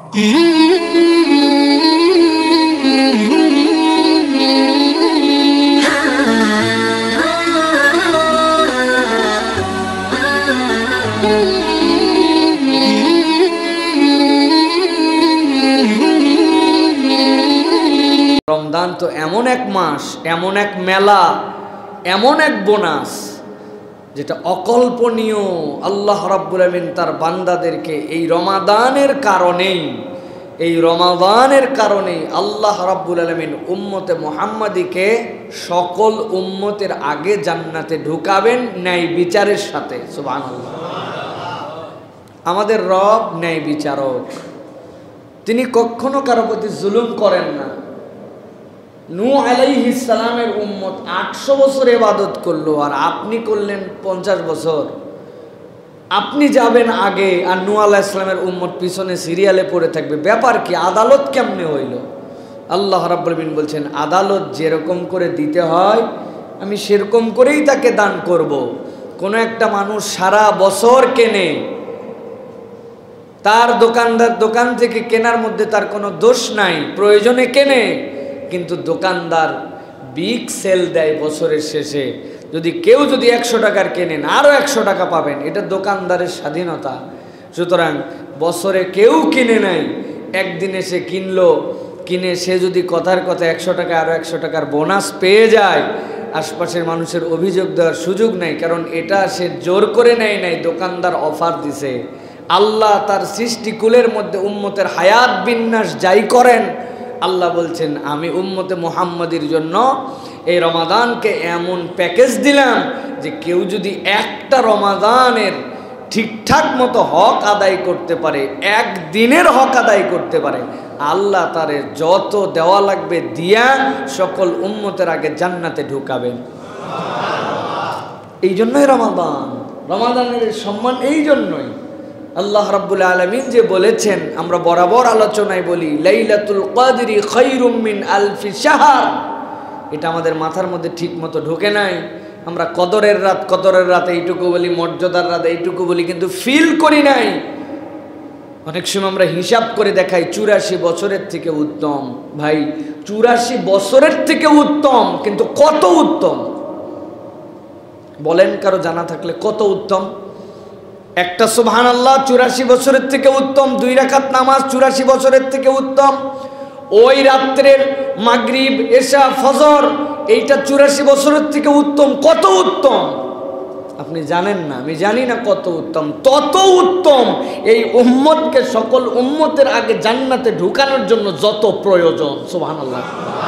রমজান তো এমন এক মাস, এমন এক মেলা, এমন এক বোনাস যেটা অকল্পনীয়। আল্লাহ রাব্বুল আমিন তার বান্দাদেরকে এই রমাদানের কারণেই আল্লাহ রাব্বুল আমিন উম্মতে মুহাম্মাদিকে সকল উম্মতের আগে জান্নাতে ঢুকাবেন ন্যায় বিচারের সাথে। সুবহানাল্লাহ। আমাদের রব ন্যায় বিচারক, তিনি কখনো কারো প্রতি জুলুম করেন না। নূহ আলাইহিস সালামের উম্মত 800 বছর ইবাদত করলো আর আপনি করলেন 50 বছর। আপনি যাবেন আগে আর নূহ আলাইহিস সালামের উম্মত পিছনে সিরিয়ালে পড়ে থাকবে। ব্যাপার কি? আদালত কেমনে হইল? আল্লাহ রাব্বুল আমিন বলছেন, আদালত যেরকম করে দিতে হয় আমি সেরকম করেই তাকে দান করব। কোনো একটা মানুষ সারা বছর কেনে, তার দোকান থেকে কেনার মধ্যে তার কোনো দোষ নাই, প্রয়োজনে কেনে, কিন্তু দোকানদার বিগ সেল দেয় বছরের শেষে। যদি 100 টাকার কেনেন আরও 100 টাকা পাবেন, এটা দোকানদারের স্বাধীনতা। সুতরাং বছরে কেউ কিনে নাই, একদিনে সে কিনে সে যদি কথার কথা 100 টাকা আরও 100 টাকার বোনাস পেয়ে যায়, আশপাশের মানুষের অভিযোগ দেওয়ার সুযোগ নেই, কারণ এটা সে জোর করে নেয় নাই, দোকানদার অফার দিছে। আল্লাহ তার সৃষ্টিকুলের মধ্যে উম্মতের হায়াত বিন্যাস যাই করেন, আল্লাহ বলছেন আমি উম্মতে মুহাম্মাদির জন্য এই রমাদানকে এমন প্যাকেজ দিলাম যে কেউ যদি একটা রমাদানের ঠিকঠাক মতো হক আদায় করতে পারে, একদিনের হক আদায় করতে পারে, আল্লাহ তারে যত দেওয়া লাগবে দিয়া সকল উম্মতের আগে জান্নাতে ঢুকাবেন। এই জন্যই রমাদানের সম্মান এই জন্যই। আল্লাহ রাব্বুল আলামিন যে বলেছেন, আমরা বরাবর আলোচনায় বলি, লাইলাতুল কদরি খায়রুম মিন আলফি শাহর। এটা আমাদের মাথার মধ্যে ঠিক মতো ঢোকে নাই। আমরা কদরের রাত এইটুকু বলি, মর্যাদার রাত এইটুকু বলি, কিন্তু ফিল করি নাই। অনেক সময় আমরা হিসাব করে দেখাই 84 বছরের থেকে উত্তম। ভাই 84 বছরের থেকে উত্তম, কিন্তু কত উত্তম বলেন? কারো জানা থাকলে কত উত্তম? একটা সুবহানাল্লাহ 84 বছরের থেকে উত্তম, 2 রাকাত নামাজ 84 বছরের থেকে উত্তম, ওই রাত্রের মাগরিব এশা ফজর এইটা 84 বছরের থেকে উত্তম। কত উত্তম আপনি জানেন না, আমি জানি না কত উত্তম। তত উত্তম এই উম্মতকে সকল উম্মতের আগে জান্নাতে ঢুকানোর জন্য যত প্রয়োজন, সুবহানাল্লাহ,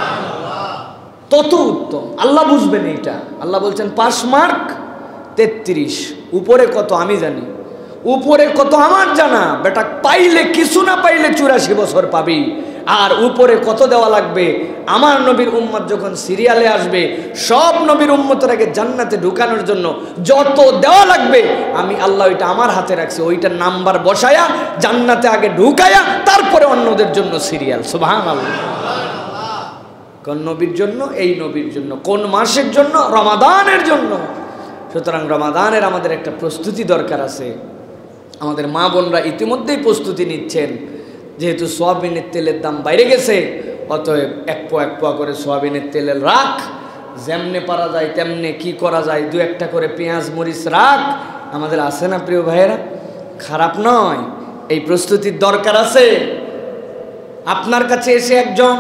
তত উত্তম। আল্লাহ বুঝবেন এইটা। আল্লাহ বলছেন পাস মার্ক 33, উপরে কত আমি জানি, উপরে কত আমার জানা। বেটা পাইলে কিছু, না পাইলে 84 বছর পাবি। আর উপরে কত দেওয়া লাগবে? আমার নবীর উম্মত যখন সিরিয়ালে আসবে, সব নবীর উম্মতের আগে জান্নাতে ঢুকানোর জন্য যত দেওয়া লাগবে আমি আল্লাহ ওইটা আমার হাতে রাখছি। ওইটা নাম্বার বসায়া জান্নাতে আগে ঢুকায়া তারপরে অন্যদের জন্য সিরিয়াল। সুবহানাল্লাহ। কোন নবীর জন্য? এই নবীর জন্য। কোন মাসের জন্য? রমাদানের জন্য। সুতরাং রমাদানের আমাদের একটা প্রস্তুতি দরকার আছে। আমাদের মা বোনরা ইতিমধ্যেই প্রস্তুতি নিচ্ছেন, যেহেতু সোয়াবিনের তেলের দাম বাইরে গেছে, অতএব এক পোয়া করে সোয়াবিনের তেলের রাখ, যেমনে পারা যায় তেমনে কি করা যায় 2-1টা করে পেঁয়াজ মরিচ রাখ। আমাদের আছে না প্রিয় ভাইয়েরা? খারাপ নয়, এই প্রস্তুতির দরকার আছে। আপনার কাছে এসে একজন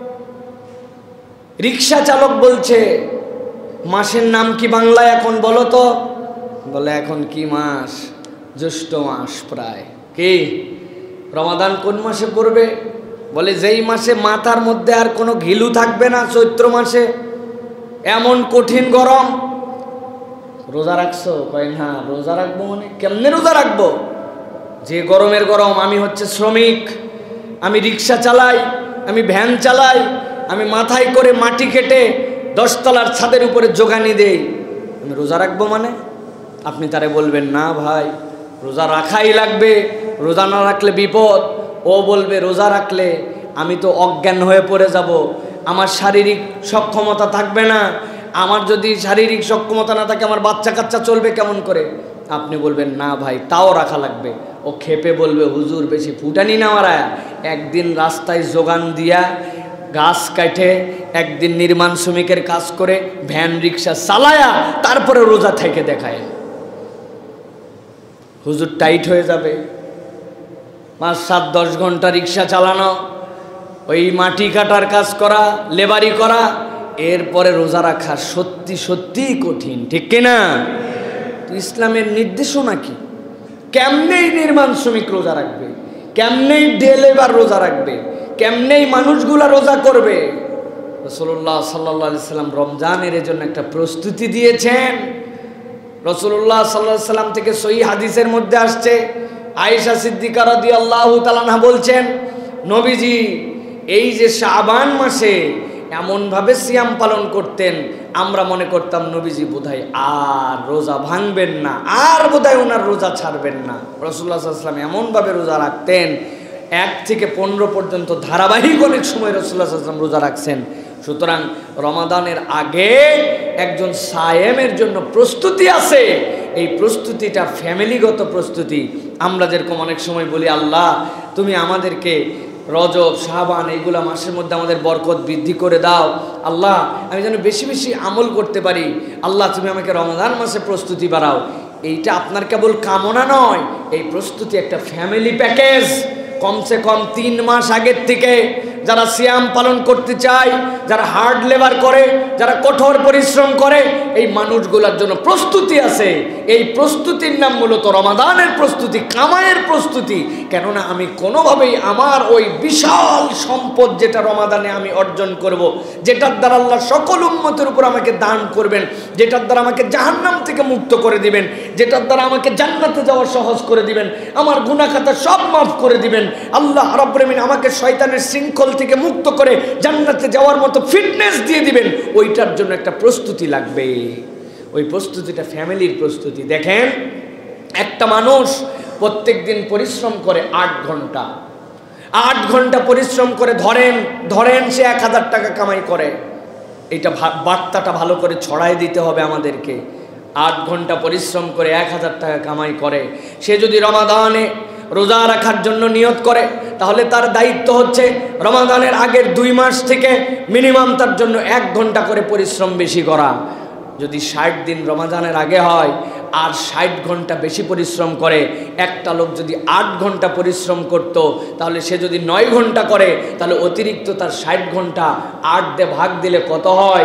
রিক্সা চালক বলছে, মাসের নাম কি বাংলায় এখন বলো তো? বলে এখন কি মাস? জ্যৈষ্ঠ মাস প্রায়। কি রমাদান কোন মাসে পড়বে? বলে যেই মাসে মাথার মধ্যে আর কোনো ঘিলু থাকবে না, চৈত্র মাসে। এমন কঠিন গরম। রোজা রাখছো? কয় না। রোজা রাখবো মানে? কেমনে রোজা রাখবো? যে গরমের গরম। আমি হচ্ছে শ্রমিক, আমি রিক্সা চালাই, আমি ভ্যান চালাই, আমি মাথায় করে মাটি কেটে 10 তলার ছাদের উপরে জোগানি দেই, আমি রোজা রাখবো মানে? আপনি তারে বলবেন না ভাই রোজা রাখাই লাগবে, রোজা না রাখলে বিপদ। ও বলবে রোজা রাখলে আমি তো অজ্ঞান হয়ে পড়ে যাব, আমার শারীরিক সক্ষমতা থাকবে না, আমার যদি শারীরিক সক্ষমতা না থাকে আমার বাচ্চা কাচ্চা চলবে কেমন করে? আপনি বলবেন না ভাই তাও রাখা লাগবে। ও খেপে বলবে হুজুর বেশি ফুটানি না মারায়া একদিন রাস্তায় যোগান দিয়া গাছ কাটে, একদিন নির্মাণ শ্রমিকের কাজ করে, ভ্যান রিক্সা চালায়া তারপরে রোজা থেকে দেখায়। হুজুর টাইট হয়ে যাবে, 5-7-10 ঘন্টা রিক্সা চালানো, ওই মাটি কাটার কাজ করা, লেবারি করা, এরপরে রোজা রাখা সত্যি সত্যিই কঠিন, ঠিক কিনা? তো ইসলামের নির্দেশনা কি? কেমনেই নির্মাণ শ্রমিক রোজা রাখবে, কেমনেই ডে লেবার রোজা রাখবে, কেমনেই মানুষগুলা রোজা করবে? রাসূলুল্লাহ সাল্লাল্লাহু আলাইহি সাল্লাম রমজানের জন্য একটা প্রস্তুতি দিয়েছেন। রাসূলুল্লাহ সাল্লাল্লাহু আলাইহি সাল্লাম থেকে সহিহ হাদিসের মধ্যে আসছে, আয়েশা সিদ্দিকা রাদিয়াল্লাহু তাআলা আনহা বলছেন, নবীজি এই যে শাবান মাসে এমনভাবে সিয়াম পালন করতেন, আমরা মনে করতাম নবীজি বোধহয় আর রোজা ভাঙবেন না, আর বোধহয় ওনার রোজা ছাড়বেন না। রাসূলুল্লাহ সাল্লাল্লাহু আলাইহি ওয়াসাল্লাম এমনভাবে রোজা রাখতেন, 1 থেকে 15 পর্যন্ত ধারাবাহিক অনেক সময় রাসূলুল্লাহ সাল্লাল্লাহু আলাইহি ওয়াসাল্লাম রোজা রাখছেন। সুতরাং রমাদানের আগে একজন সায়েমের জন্য প্রস্তুতি আছে। এই প্রস্তুতিটা ফ্যামিলিগত প্রস্তুতি। আমরা যেরকম অনেক সময় বলি, আল্লাহ তুমি আমাদেরকে রজব, শাবান এইগুলা মাসের মধ্যে আমাদের বরকত বৃদ্ধি করে দাও, আল্লাহ আমি যেন বেশি বেশি আমল করতে পারি, আল্লাহ তুমি আমাকে রমজান মাসে প্রস্তুতি বাড়াও। এইটা আপনার কেবল কামনা নয়, এই প্রস্তুতি একটা ফ্যামিলি প্যাকেজ। কমসে কম 3 মাস আগের থেকে যারা সিয়াম পালন করতে চায়, যারা হার্ড লেবার করে, যারা কঠোর পরিশ্রম করে, এই মানুষগুলোর জন্য প্রস্তুতি আছে। এই প্রস্তুতির নাম মূলত রমাদানের প্রস্তুতি, কামাইয়ের প্রস্তুতি। কেননা আমি কোনোভাবেই আমার ওই বিশাল সম্পদ যেটা রমাদানে আমি অর্জন করব, যেটার দ্বারা আল্লাহ সকল উম্মতের উপর আমাকে দান করবেন, যেটার দ্বারা আমাকে জাহান্নাম থেকে মুক্ত করে দিবেন, যেটার দ্বারা আমাকে জান্নাতে যাওয়া সহজ করে দিবেন, আমার গুনাহ খাতা সব মাফ করে দিবেন, আল্লাহ রাব্বুল আমিন আমাকে শয়তানের শৃঙ্খল থেকে মুক্ত করে জান্নাতে যাওয়ার মতো ফিটনেস দিয়ে দিবেন, ওইটার জন্য একটা প্রস্তুতি লাগবে। ওই প্রস্তুতিটা ফ্যামিলির প্রস্তুতি। দেখেন, একটা মানুষ প্রত্যেকদিন পরিশ্রম করে 8 ঘন্টা, 8 ঘন্টা পরিশ্রম করে, ধরেন সে 1000 টাকা কামাই করে। এটা বার্তাটা ভালো করে ছড়াই দিতে হবে আমাদেরকে। 8 ঘন্টা পরিশ্রম করে 1000 টাকা কামাই করে, সে যদি রমাদানে রোজা রাখার জন্য নিয়ত করে, তাহলে তার দায়িত্ব হচ্ছে রমাদানের আগের 2 মাস থেকে মিনিমাম তার জন্য 1 ঘন্টা করে পরিশ্রম বেশি করা। যদি 60 দিন রমাদানের আগে হয় আর 60 ঘন্টা বেশি পরিশ্রম করে, একটা লোক যদি 8 ঘন্টা পরিশ্রম করত, তাহলে সে যদি 9 ঘন্টা করে, তাহলে অতিরিক্ত তার 60 ঘন্টা 8 দিয়ে ভাগ দিলে কত হয়?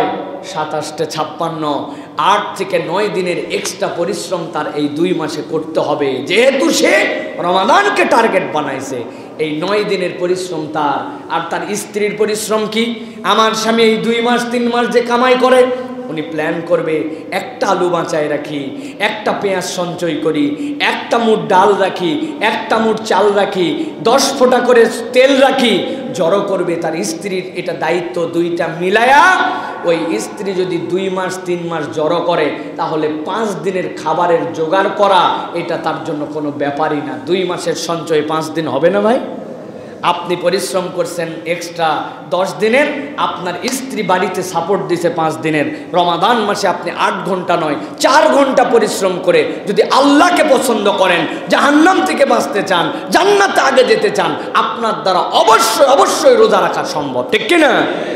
27 56। 8 থেকে 9 দিনের এক্সট্রা পরিশ্রম তার এই 2 মাসে করতে হবে, যেহেতু সে রমাদানকে টার্গেট বানাইছে। এই 9 দিনের পরিশ্রম তার। আর তার স্ত্রীর পরিশ্রম কি? আমার স্বামী এই 2 মাস 3 মাস যে কামাই করে, উনি প্ল্যান করবে, একটা আলু বাঁচায় রাখি, একটা পেঁয়াজ সঞ্চয় করি, একটা মুঠ ডাল রাখি, একটা মুঠ চাল রাখি, 10 ফোঁটা করে তেল রাখি, জড়ো করবে। তার স্ত্রীর এটা দায়িত্ব। 2টা মিলায়া ওই স্ত্রী যদি 2 মাস 3 মাস জড়ো করে, তাহলে 5 দিনের খাবারের জোগাড় করা এটা তার জন্য কোনো ব্যাপারই না। 2 মাসের সঞ্চয় 5 দিন হবে না ভাই? আপনি পরিশ্রম করছেন এক্সট্রা 10 দিনের, আপনার স্ত্রী বাড়িতে সাপোর্ট দিছে 5 দিনের। রমাদান মাসে আপনি 8 ঘন্টা নয় 4 ঘন্টা পরিশ্রম করে যদি আল্লাহকে পছন্দ করেন, জাহান্নাম থেকে বাঁচতে চান, জান্নাতে আগে যেতে চান, আপনার দ্বারা অবশ্যই অবশ্যই রোজা রাখা সম্ভব, ঠিক কিনা?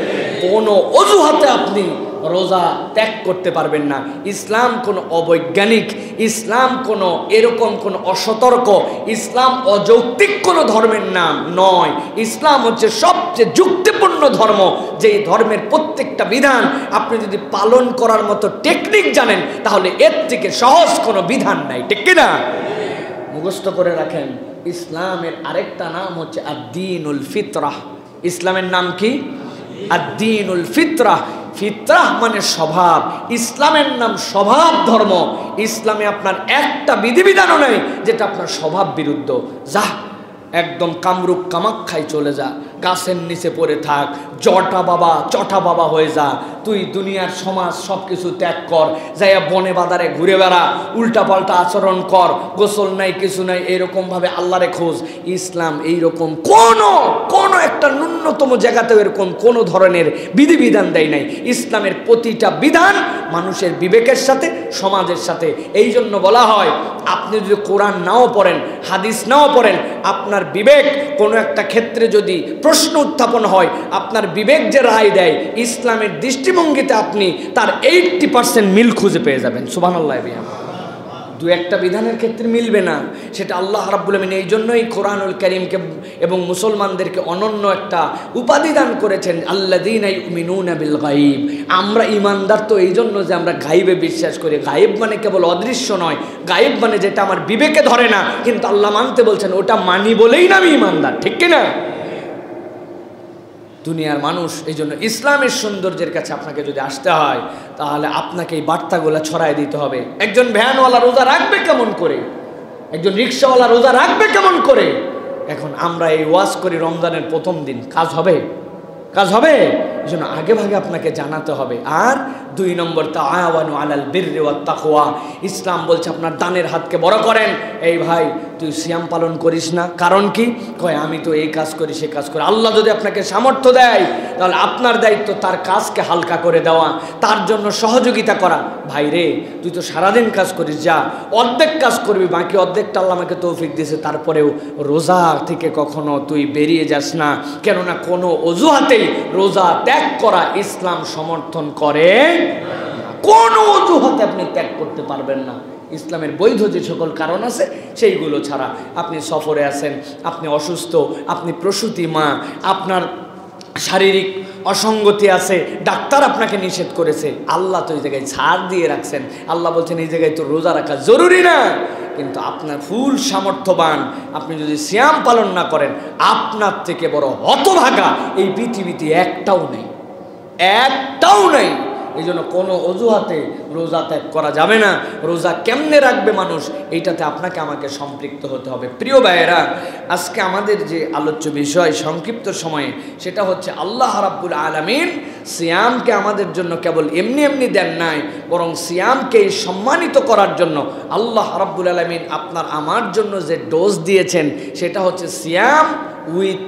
কোনো অজুহাতে আপনি রোজা ত্যাগ করতে পারবেন না। ইসলাম কোনো অবৈজ্ঞানিক, ইসলাম কোনো এরকম কোনো অসতর্ক, ইসলাম অযৌক্তিক কোনো ধর্মের নাম নয়। ইসলাম হচ্ছে সবচেয়ে যুক্তিপূর্ণ ধর্ম, যেই ধর্মের প্রত্যেকটা বিধান আপনি যদি পালন করার মতো টেকনিক জানেন, তাহলে এর থেকে সহজ কোনো বিধান নাই, ঠিক কিনা? মুখস্থ করে রাখেন, ইসলামের আরেকটা নাম হচ্ছে আদ-দীনুল ফিতরাহ। ইসলামের নাম কি? আদ-দীনুল ফিতরাহ। ফিতরাহ মানে স্বভাব। ইসলামের নাম স্বভাব ধর্ম। ইসলামে আপনার একটা বিধিবিধানও নেই যেটা আপনার স্বভাব বিরুদ্ধ। যা একদম কামরূপ কামাখ্যায় চলে যা, গাছের নিচে পড়ে থাক, চটা বাবা হয়ে যা, তুই দুনিয়ার সমাজ সব কিছু ত্যাগ কর, যাইয়া বনে বাদারে ঘুরে বেড়া, উল্টাপাল্টা আচরণ কর, গোসল নাই কিছু নাই, এরকমভাবে আল্লাহরে খোঁজ। ইসলাম এইরকম কোনো একটা ন্যূনতম জায়গাতেও এরকম কোনো ধরনের বিধিবিধান দেয় নাই। ইসলামের প্রতিটা বিধান মানুষের বিবেকের সাথে, সমাজের সাথে। এই জন্য বলা হয় আপনি যদি কোরআন নাও পড়েন, হাদিস নাও পড়েন, আপনার বিবেক কোনো একটা ক্ষেত্রে যদি প্রশ্ন উত্থাপন হয়, আপনার বিবেক যে রায় দেয় ইসলামের দৃষ্টিভঙ্গিতে আপনি তার 80% মিল খুঁজে পেয়ে যাবেন। সুবহানাল্লাহ। দু একটা বিধানের ক্ষেত্রে মিলবে না, সেটা আল্লাহ রাব্বুল আমিন এই জন্যই কোরআনুল কারীমকে এবং মুসলমানদেরকে অনন্য একটা উপাধি দান করেছেন, আল্লাযীনা ইউমিনুনা বিল গায়ব। আমরা ইমানদার তো এই জন্য যে আমরা গায়েবে বিশ্বাস করি। গায়েব মানে কেবল অদৃশ্য নয়, গায়েব মানে যেটা আমার বিবেকে ধরে না, কিন্তু আল্লাহ মানতে বলছেন ওটা মানি বলেই না আমি ইমানদার, ঠিক কিনা? দুনিয়ার মানুষ এই জন্য ইসলামের সৌন্দর্যের কাছে আপনাকে যদি আসতে হয়, তাহলে আপনাকে এই বার্তাগুলো ছড়াই দিতে হবে। একজন ভ্যানওয়ালা রোজা রাখবে কেমন করে, একজন রিক্সাওয়ালা রোজা রাখবে কেমন করে। এখন আমরা এই ওয়াজ করি রমজানের প্রথম দিন, কাজ হবে? কাজ হবে? এই জন্য আগে ভাগে আপনাকে জানাতে হবে। আর 2 নম্বর, তাআওয়ানু আলাল বিররি ওয়াত তাকওয়া। ইসলাম বলছে আপনার দানের হাতকে বড় করেন। এই ভাই তুই সিয়াম পালন করিস না, কারণ কি? কয় আমি তো এই কাজ করি সে কাজ করি। আল্লাহ যদি আপনাকে সামর্থ্য দেয়, তাহলে আপনার দায়িত্ব তার কাজকে হালকা করে দেওয়া, তার জন্য সহযোগিতা করা। ভাই রে, তুই তো সারাদিন কাজ করিস, যা অর্ধেক কাজ করবি, বাকি অর্ধেকটা আল্লাহ আমাকে তৌফিক দিয়েছে, তারপরেও রোজা থেকে কখনো তুই বেরিয়ে যাস না। কেননা কোনো অজুহাতেই রোজা ত্যাগ করা ইসলাম সমর্থন করে। কোনো অজুহাতে আপনি ত্যাগ করতে পারবেন না। ইসলামের বৈধ যে সকল কারণ আছে সেইগুলো ছাড়া। আপনি সফরে আছেন, আপনি অসুস্থ, আপনি প্রসূতি মা, আপনার শারীরিক অসঙ্গতি আছে, ডাক্তার আপনাকে নিষেধ করেছে, আল্লাহ তো এই জায়গায় ছাড় দিয়ে রাখছেন। আল্লাহ বলছেন এই জায়গায় তো রোজা রাখা জরুরি না, কিন্তু আপনার ফুল সামর্থ্যবান আপনি যদি সিয়াম পালন না করেন, আপনার থেকে বড় হতভাগা এই পৃথিবীতে একটাও নেই, একটাও নেই। এই জন্য কোনো অজুহাতে রোজা ত্যাগ করা যাবে না। রোজা কেমনে রাখবে মানুষ, এইটাতে আপনাকে আমাকে সম্পৃক্ত হতে হবে। প্রিয় ভাইয়েরা, আজকে আমাদের যে আলোচ্য বিষয় সংক্ষিপ্ত সময়ে, সেটা হচ্ছে আল্লাহ রাব্বুল আলামিন সিয়ামকে আমাদের জন্য কেবল এমনি এমনি দেন নাই, বরং সিয়ামকে সম্মানিত করার জন্য আল্লাহ রাব্বুল আলামিন আপনার আমার জন্য যে ডোজ দিয়েছেন, সেটা হচ্ছে সিয়াম উইথ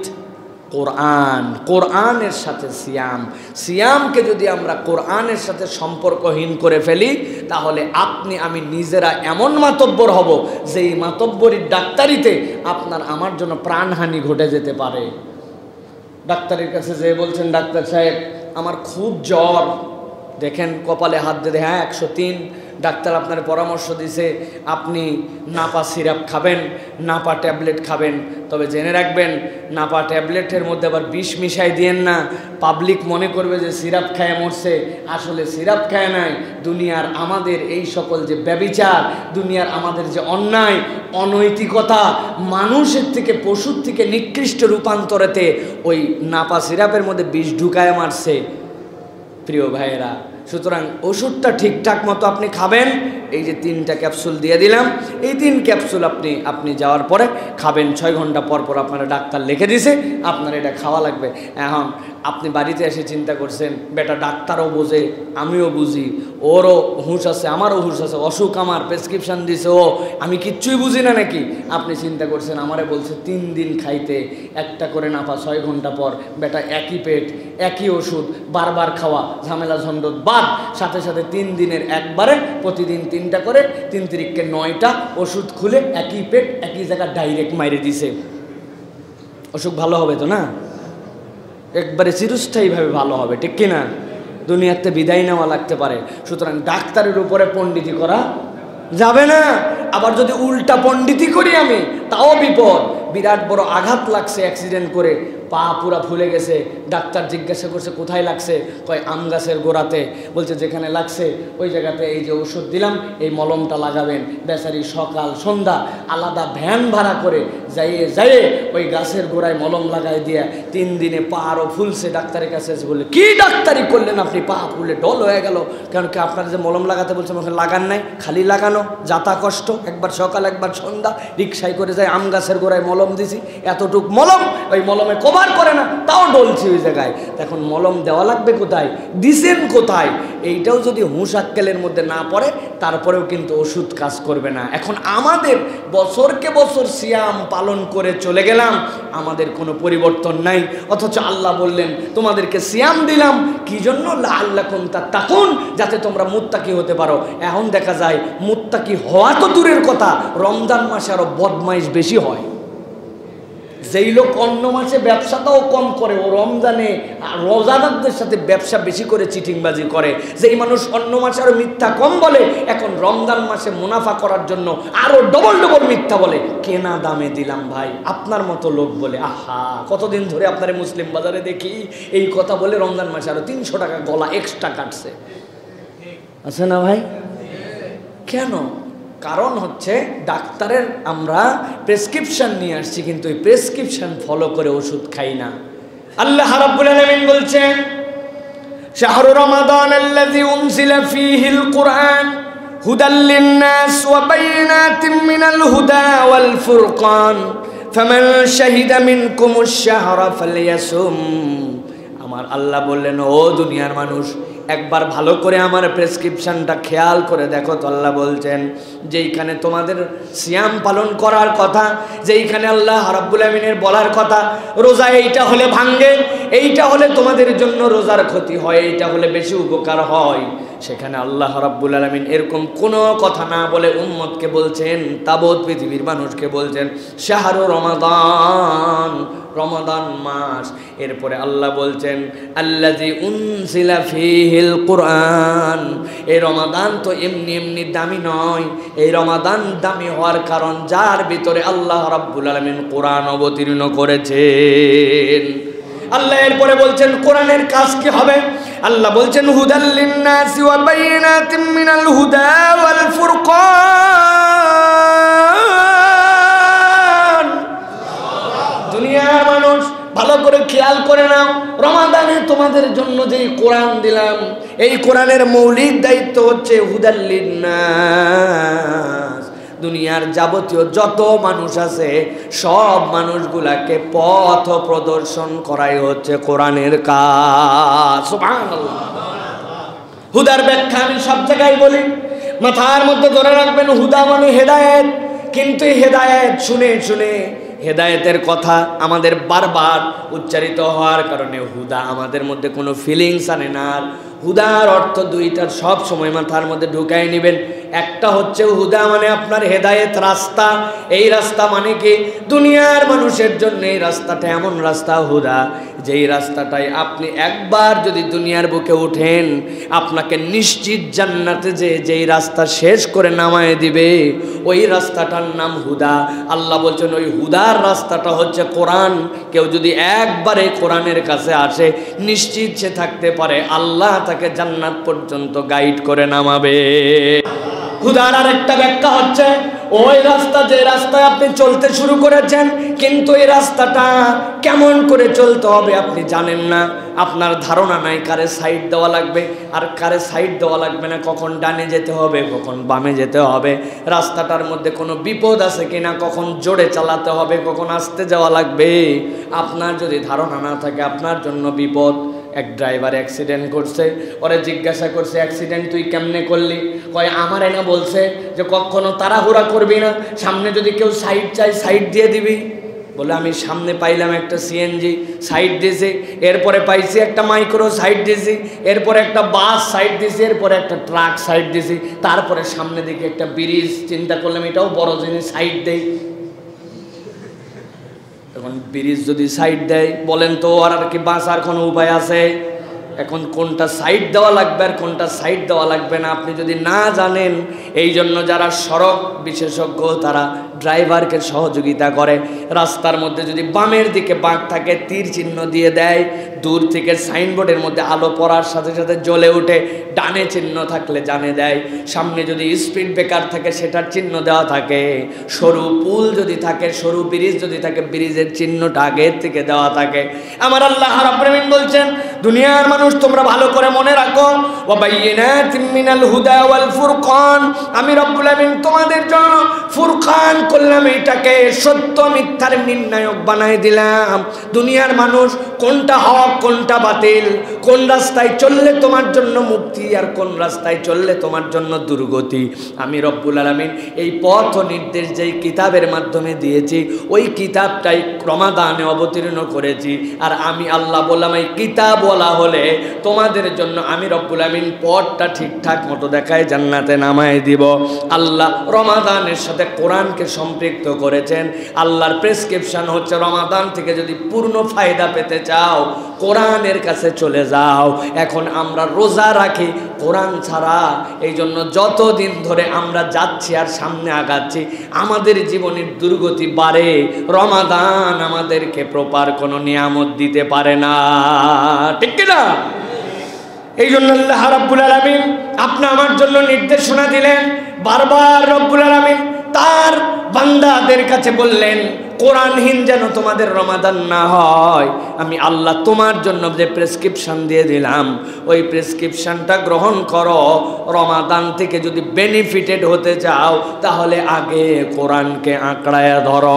কোরআন। কোরআনের সাথে সিয়াম। সিয়ামকে যদি আমরা কোরআনের সাথে সম্পর্কহীন করে ফেলি, তাহলে আপনি আমি নিজেরা এমন মাতব্বর হব যে এই মাতব্বরির ডাক্তারিতে আপনার আমার জন্য প্রাণহানি ঘটে যেতে পারে। ডাক্তারের কাছে যেয়ে বলছেন, ডাক্তার সাহেব আমার খুব জ্বর, দেখেন কপালে হাত দিয়ে, হ্যাঁ 103। ডাক্তার আপনার পরামর্শ দিছে আপনি নাপা সিরাপ খাবেন, নাপা ট্যাবলেট খাবেন। তবে জেনে রাখবেন, নাপা ট্যাবলেটের মধ্যে আবার বিষ মিশাই দিয়েন না। পাবলিক মনে করবে যে সিরাপ খায় মরছে, আসলে সিরাপ খায় নাই। দুনিয়ার আমাদের এই সকল যে ব্যভিচার, দুনিয়ার আমাদের যে অন্যায় অনৈতিকতা, মানুষের থেকে পশুর থেকে নিকৃষ্ট রূপান্তরেতে ওই নাপা সিরাপের মধ্যে বিষ ঢুকায় মারছে। প্রিয় ভাইয়েরা, সুতরাং ওষুধটা ঠিকঠাক মতো আপনি খাবেন। এই যে 3টা ক্যাপসুল দিয়ে দিলাম, এই 3 ক্যাপসুল আপনি যাওয়ার পরে খাবেন। 6 ঘন্টা পর পর আপনারা ডাক্তার লিখে দিছে, আপনার এটা খাওয়া লাগবে। এখন আপনি বাড়িতে এসে চিন্তা করছেন, বেটা ডাক্তারও বোঝে, আমিও বুঝি, ওরও হুঁশ আছে, আমারও হুঁশ আছে, অসুখ আমার, প্রেসক্রিপশান দিছে ও, আমি কিচ্ছুই বুঝি না নাকি? আপনি চিন্তা করছেন আমারে বলছে 3 দিন খাইতে, একটা করে নাপা 6 ঘন্টা পর। বেটা একই পেট, একই ওষুধ, বারবার খাওয়া, ঝামেলা ঝঞ্ঝট বাদ, সাথে সাথে 3 দিনের একবারে প্রতিদিন 3টা করে, 3 তিরিককে 9টা ওষুধ খুলে একই পেট একই জায়গা ডাইরেক্ট মাইরে দিছে। অসুখ ভালো হবে তো না? একবারে চিরস্থায়ীভাবে ভালো হবে, ঠিক কিনা? দুনিয়াতে বিদায় নেওয়া লাগতে পারে। সুতরাং ডাক্তারের উপরে পণ্ডিতি করা যাবে না। আবার যদি উল্টা পণ্ডিতি করি আমি, তাও বিপদ। বিরাট বড় আঘাত লাগছে অ্যাক্সিডেন্ট করে, পা পুরা ফুলে গেছে। ডাক্তার জিজ্ঞাসা করছে কোথায় লাগছে, কয় আম গাছের গোড়াতে। বলছে যেখানে লাগছে ওই জায়গাতে এই যে ওষুধ দিলাম, এই মলমটা লাগাবেন। বেচারি সকাল সন্ধ্যা আলাদা ভ্যান ভাড়া করে যাইয়ে ওই গাছের গোড়ায় মলম লাগাই দিয়া 3 দিনে পা আরও ফুলছে। ডাক্তারের কাছে এসে বললে, কি ডাক্তারি করলেন আপনি, পা ফুলে ডল হয়ে গেল। কারণ কি আপনার যে মলম লাগাতে বলছে ওখানে লাগান নাই, খালি লাগানো, যাতা কষ্ট, একবার সকাল একবার সন্ধ্যা রিক্সায় করে যায় আম গাছের গোড়ায় মলম মলম দিছি, এতটুক মলম, ওই মলমে কভার করে না, তাও ডলছি ওই জায়গায়। এখন মলম দেওয়া লাগবে কোথায়, দিছেন কোথায়, এইটাও যদি হুঁশ আক্কেলের মধ্যে না পড়ে তারপরেও কিন্তু ওষুধ কাজ করবে না। এখন আমাদের বছরকে বছর সিয়াম পালন করে চলে গেলাম, আমাদের কোনো পরিবর্তন নাই, অথচ আল্লাহ বললেন তোমাদেরকে সিয়াম দিলাম কি জন্য, লাআল্লাকুম তাত্তাকুন, যাতে তোমরা মুত্তাকি হতে পারো। এখন দেখা যায় মুত্তাকি হওয়া তো দূরের কথা, রমজান মাসে আরো বদমাইশ বেশি হয়। যেই লোক অন্য মাসে ব্যবসাটাও কম করে, ও রমজানে রোজাদারদের সাথে ব্যবসা বেশি করে চিটিংবাজি করে। যেই মানুষ অন্য মাসে আরো মিথ্যা কম বলে, এখন রমজান মাসে মুনাফা করার জন্য আরো ডবল ডবল মিথ্যা বলে, কেনা দামে দিলাম ভাই। আপনার মতো লোক বলে, আহা কতদিন ধরে আপনার মুসলিম বাজারে দেখি এই কথা বলে রমজান মাসে আরো 300 টাকা গলা এক্সট্রা কাটছে, আছে না ভাই? কেন? কারণ হচ্ছে ডাক্তারের আমরা প্রেসক্রিপশন নিয়ে আসছি, কিন্তু এই প্রেসক্রিপশন ফলো করে ওষুধ খাই না। আল্লাহ রাব্বুল আলামিন বলছেন, শাহরু রমাদানাল্লাযী উনজিলা ফীহিল কুরআন হুদাল লিন-নাস ওয়া বাইয়িনাতিন মিনাল হুদা ওয়াল ফুরকান ফামান শাহিদা মিনকুমুশ শাহরা ফালইয়াসুম। আমার আল্লাহ বললেন, ও দুনিয়ার মানুষ, একবার ভালো করে আমার প্রেসক্রিপশনটা খেয়াল করে দেখো তো। আল্লাহ বলছেন, যেইখানে তোমাদের সিয়াম পালন করার কথা, যেইখানে আল্লাহ রাব্বুল আমিনের বলার কথা রোজা এইটা হলে ভাঙ্গে, এইটা হলে তোমাদের জন্য রোজার ক্ষতি হয়, এইটা হলে বেশি উপকার হয়, সেখানে আল্লাহ রাব্বুল আলামিন এরকম কোনো কথা না বলে উম্মতকে বলছেন, তাবৎ পৃথিবীর মানুষকে বলছেন শাহরু রমাদান, রমাদান মাস। এরপরে আল্লাহ বলছেন আল্লাযী উনজিলা ফীহিল কুরআন। এই রমাদান তো এমনি এমনি দামি নয়, এই রমাদান দামি হওয়ার কারণ যার ভিতরে আল্লাহ রাব্বুল আলামিন কোরআন অবতীর্ণ করেছেন। আল্লাহ এরপরে বলছেন কোরআনের কাজ কি হবে, আল্লাহ বলছেন হুদাল লিন-নাসি ওয়া বাইয়িনাতিন মিনাল হুদা ওয়াল ফুরকান। দুনিয়ার মানুষ ভালো করে খেয়াল করে নাও, রমাদানে তোমাদের জন্য যে কোরআন দিলাম, এই কোরআনের মৌলিক দায়িত্ব হচ্ছে হুদাল লিন-নাস। দুনিয়ার যাবতীয় যত মানুষ আছে সব মানুষগুলাকে পথ প্রদর্শন করাই হচ্ছে কোরআনের কাজ। সুবহানাল্লাহ। হুদার ব্যাখ্যা আমি সব জায়গায় বলি, মাথার মধ্যে ধরে রাখবেন, হুদা মানে হেদায়েত। কিন্তু হেদায়েত শুনে শুনে হেদায়েতের কথা আমাদের বারবার উচ্চারিত হওয়ার কারণে হুদা আমাদের মধ্যে কোনো ফিলিংস আনে না। হুদার অর্থ দুইটার সব সময় মাথার মধ্যে ঢুকাই নেবেন। একটা হচ্ছে হুদা মানে আপনার হেদায়েত, রাস্তা। এই রাস্তা মানে কি, দুনিয়ার মানুষের জন্য এই রাস্তাটা এমন রাস্তা হুদা, যেই রাস্তাটাই আপনি একবার যদি দুনিয়ার বুকে উঠেন, আপনাকে নিশ্চিত জান্নাতে যেই রাস্তা শেষ করে নামায় দিবে, ওই রাস্তাটার নাম হুদা। আল্লাহ বলছেন ওই হুদার রাস্তাটা হচ্ছে কোরআন। কেউ যদি একবারে কোরআনের কাছে আসে, নিশ্চিত সে থাকতে পারে আল্লাহ তাকে জান্নাত পর্যন্ত গাইড করে নামাবে। হুদার আরেকটা ব্যাখ্যা হচ্ছে ওই রাস্তা, যে রাস্তায় আপনি চলতে শুরু করেছেন, কিন্তু এই রাস্তাটা কেমন করে চলতে হবে আপনি জানেন না, আপনার ধারণা নাই কারে সাইড দেওয়া লাগবে আর কারে সাইড দেওয়া লাগবে না, কখন ডানে যেতে হবে কখন বামে যেতে হবে, রাস্তাটার মধ্যে কোনো বিপদ আছে কিনা, কখন জোরে চালাতে হবে কখন আস্তে যাওয়া লাগবে। আপনার যদি ধারণা না থাকে আপনার জন্য বিপদ। এক ড্রাইভার অ্যাক্সিডেন্ট করছে, ওরে জিজ্ঞাসা করছে অ্যাক্সিডেন্ট তুই কেমনে করলি, কয় আমার এনে বলছে যে কখনো তাড়াহুড়া করবি না, সামনে যদি কেউ সাইড চাই সাইড দিয়ে দিবি। বলে আমি সামনে পাইলাম একটা সিএনজি, সাইড দিয়েছি, এরপরে পাইছি একটা মাইক্রো, সাইড দিয়েছি, এরপরে একটা বাস সাইড দিয়েছি, এরপরে একটা ট্রাক সাইড দিয়েছি, তারপরে সামনে দিকে একটা ব্রিজ, চিন্তা করলাম এটাও বড় জিনিস, সাইড দেই। এখন ব্রিজ যদি সাইড দেয়, বলেন তো আর কি বাঁচার কোনো উপায় আছে? এখন কোনটা সাইড দেওয়া লাগবে আর কোনটা সাইড দেওয়া লাগবে না আপনি যদি না জানেন, এই জন্য যারা সড়ক বিশেষজ্ঞ তারা ড্রাইভারকে সহযোগিতা করে। রাস্তার মধ্যে যদি বামের দিকে বাঁক থাকে তীর চিহ্ন দিয়ে দেয়, দূর থেকে সাইনবোর্ডের মধ্যে আলো পড়ার সাথে সাথে জ্বলে ওঠে, ডানে চিহ্ন থাকলে জানে দেয়, সামনে যদি স্পিড ব্রেকার থাকে সেটার চিহ্ন দেওয়া থাকে, সরু পুল যদি থাকে, সরু ব্রিজ যদি থাকে ব্রিজের চিহ্নটা আগের থেকে দেওয়া থাকে। আমার আল্লাহ রাব্বুল আলামিন বলছেন দুনিয়ার মানুষ তোমরা ভালো করে মনে রাখো, ওয়া বাইয়িনাতিন মিনাল হুদা ওয়াল ফুরকান, আমি রব্বুল আলামিন তোমাদের জন্য ফুরকান করলাম, এইটাকে সত্য মিথ্যার নির্ণায়ক বানাই দিলাম। দুনিয়ার মানুষ কোনটা হক কোনটা বাতিল, কোন রাস্তায় চললে তোমার জন্য মুক্তি আর কোন রাস্তায় চললে তোমার জন্য দুর্গতি, আমি রব্বুল আলামিন এই পথ নির্দেশ যেই কিতাবের মাধ্যমে দিয়েছি ওই কিতাবটাই রমাদানে অবতীর্ণ করেছি। আর আমি আল্লাহ বললাম এই কিতাব বলা হলে তোমাদের জন্য আমি রব্বুল আলামিন পথটা ঠিকঠাক মতো দেখায় জান্নাতে নামায় দিব। আল্লাহ রমাদানের সাথে কোরআনকে সম্পৃক্ত করেছেন। আল্লাহর প্রেসক্রিপশন হচ্ছে রমাদান থেকে যদি পূর্ণ ফায়দা পেতে চাও কোরআনের কাছে চলে যাও। এখন আমরা রোজা রাখি কোরআন ছাড়া, এই জন্য যতদিন ধরে আমরা যাচ্ছি আর সামনে আগাচ্ছি আমাদের জীবনের দুর্গতি বাড়ে। রমাদান আমাদেরকে প্রপার কোনো নিয়ামত দিতে পারে না, ঠিক কিনা? এই জন্য আল্লাহ রাব্বুল আলামিন আপনি আমার জন্য নির্দেশনা দিলেন। বারবার রব্বুল আলামিন তার বান্দাদের কাছে বললেন কোরআনহীন যেন তোমাদের রমাদান না হয়। আমি আল্লাহ তোমার জন্য যে প্রেসক্রিপশন দিয়ে দিলাম ওই প্রেসক্রিপশনটা গ্রহণ করো। রমাদান থেকে যদি বেনিফিটেড হতে চাও তাহলে আগে কোরআনকে আঁকড়ায় ধরো।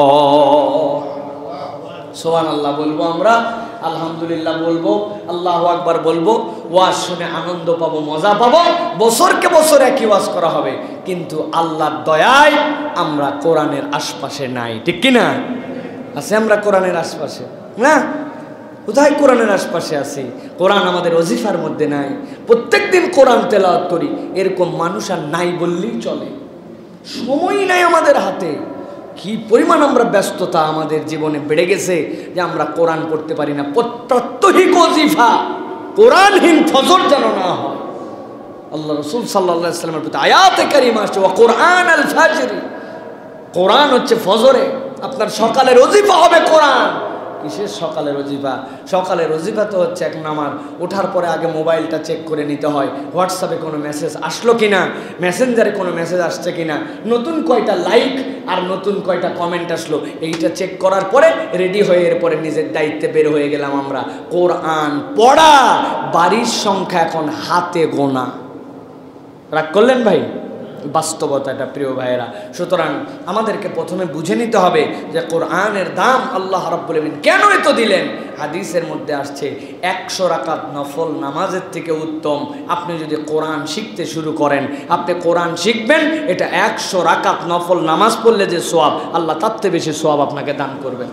সুবহানাল্লাহ বলবো আমরা, আলহামদুলিল্লাহ বলবো, আল্লাহু আকবার বলবো, ওয়াজ শুনে আনন্দ পাবো, মজা পাবো। বছরকে বছর একই ওয়াজ করা হবে, কিন্তু আল্লাহর দয়ায় আমরা কোরআনের আশপাশে নাই, ঠিক কিনা? আছে আমরা কোরআনের আশপাশে না? কোথায় কোরআনের আশপাশে আছি? কোরআন আমাদের ওজিফার মধ্যে নাই। প্রত্যেকদিন কোরআন তেলাওয়াত করি, এরকম মানুষ আর নাই বললেই চলে। সময় নাই আমাদের হাতে। কি পরিমাণ আমরা ব্যস্ততা আমাদের জীবনে বেড়ে গেছে যে আমরা কোরআন পড়তে পারি না। প্রাত্যহিক ওজিফা কোরআনহীন ফজর যেন না হয়। আল্লাহ রাসূল সাল্লাল্লাহু আলাইহি ওয়াসাল্লামের প্রতি আয়াতে কারিমা আছে, ওয়া কোরআন আল ফাজর। কোরআন হচ্ছে ফজরে, আপনার সকালের ওজিফা হবে কোরআন। কিসের সকালের ওজিফা? সকালের ওজিফা তো হচ্ছে এক নামাজ ওঠার পরে আগে মোবাইলটা চেক করে নিতে হয়, হোয়াটসঅ্যাপে কোনো মেসেজ আসলো কিনা, মেসেঞ্জারে কোনো মেসেজ আসছে কিনা, নতুন কয়টা লাইক আর নতুন কয়টা কমেন্ট আসলো, এইটা চেক করার পরে রেডি হয়ে এরপরে নিজের দায়িত্বে বের হয়ে গেলাম আমরা। কোরআন পড়া বাড়ির সংখ্যা এখন হাতে গোনা। রাগ করলেন ভাই? বাস্তবতা এটা প্রিয় ভাইয়েরা। সুতরাং আমাদেরকে প্রথমে বুঝে নিতে হবে যে কোরআনের দাম আল্লাহ রাব্বুল আলামিন কেন এত দিলেন। হাদিসের মধ্যে আসছে 100 রাকাত নফল নামাজের থেকে উত্তম আপনি যদি কোরআন শিখতে শুরু করেন। আপনি কোরআন শিখবেন, এটা 100 রাকাত নফল নামাজ পড়লে যে সওয়াব, আল্লাহ তার চেয়ে বেশি সওয়াব আপনাকে দান করবেন।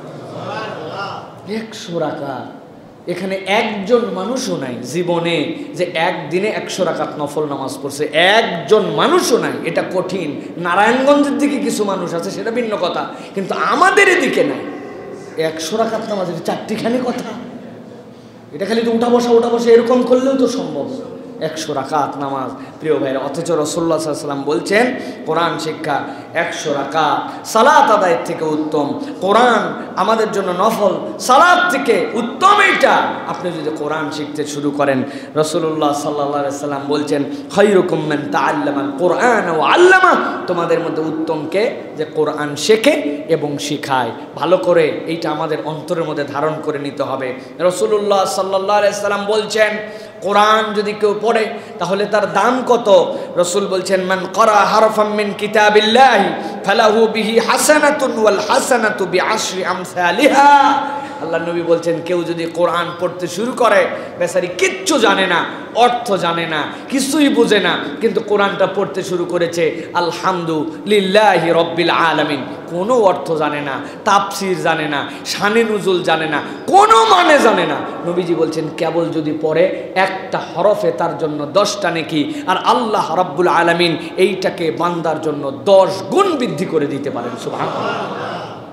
100 রাকাত, এখানে একজন মানুষও নাই জীবনে যে একদিনে 100 রাকাত নফল নামাজ পড়ছে, একজন মানুষও নাই। এটা কঠিন। নারায়ণগঞ্জের দিকে কিছু মানুষ আছে, সেটা ভিন্ন কথা, কিন্তু আমাদের এদিকে নাই। 100 রাকাত নামাজের 4টিখানি কথা। এটা খালি তো উঠা বসা এরকম করলেও তো সম্ভব। 100 রাকাত নামাজ প্রিয় ভাইরা। অথচ রাসূলুল্লাহ সাল্লাল্লাহু আলাইহি ওয়াসাল্লাম বলছেন কোরআন শিক্ষা 100 রাকাত সালাত আদায়ের থেকে উত্তম। কোরআন আমাদের জন্য নফল সালাত থেকে উত্তম। এইটা আপনি যদি কোরআন শিখতে শুরু করেন, রাসূলুল্লাহ সাল্লাল্লাহু আলাইহি ওয়াসাল্লাম বলছেন খায়রুকুম মান তাআল্লামাল কুরআন ওয়া আল্লামা। তোমাদের মধ্যে উত্তম কে? যে কোরআন শেখে এবং শিখায়। ভালো করে এইটা আমাদের অন্তরের মধ্যে ধারণ করে নিতে হবে। রাসূলুল্লাহ সাল্লাল্লাহু আলাইহি ওয়াসাল্লাম বলছেন কোরআন যদি কেউ পড়ে তাহলে তার দাম কত? রাসূল বলছেন মান ক্বারা হারফাম মিন কিতাবিল্লাহি ফালাহু বিহি হাসানাতুন ওয়াল হাসানাতু বিআশরি আমসালিহা। আল্লাহ নবী বলছেন কেউ যদি কোরআন পড়তে শুরু করে, বেচারি কিচ্ছু জানে না, অর্থ জানে না, কিছুই বুঝে না, কিন্তু কোরআনটা পড়তে শুরু করেছে আলহামদুলিল্লাহি রব্বিল আলামিন, কোনো অর্থ জানে না, তাফসির জানে না, শানে নুজুল জানে না, কোনো মানে জানে না, নবীজি বলছেন কেবল যদি পড়ে একটা হরফে তার জন্য 10টা নেকি, আর আল্লাহ রাব্বুল আলামিন এইটাকে বান্দার জন্য 10 গুণ বৃদ্ধি করে দিতে পারেন। সুবহানাল্লাহ।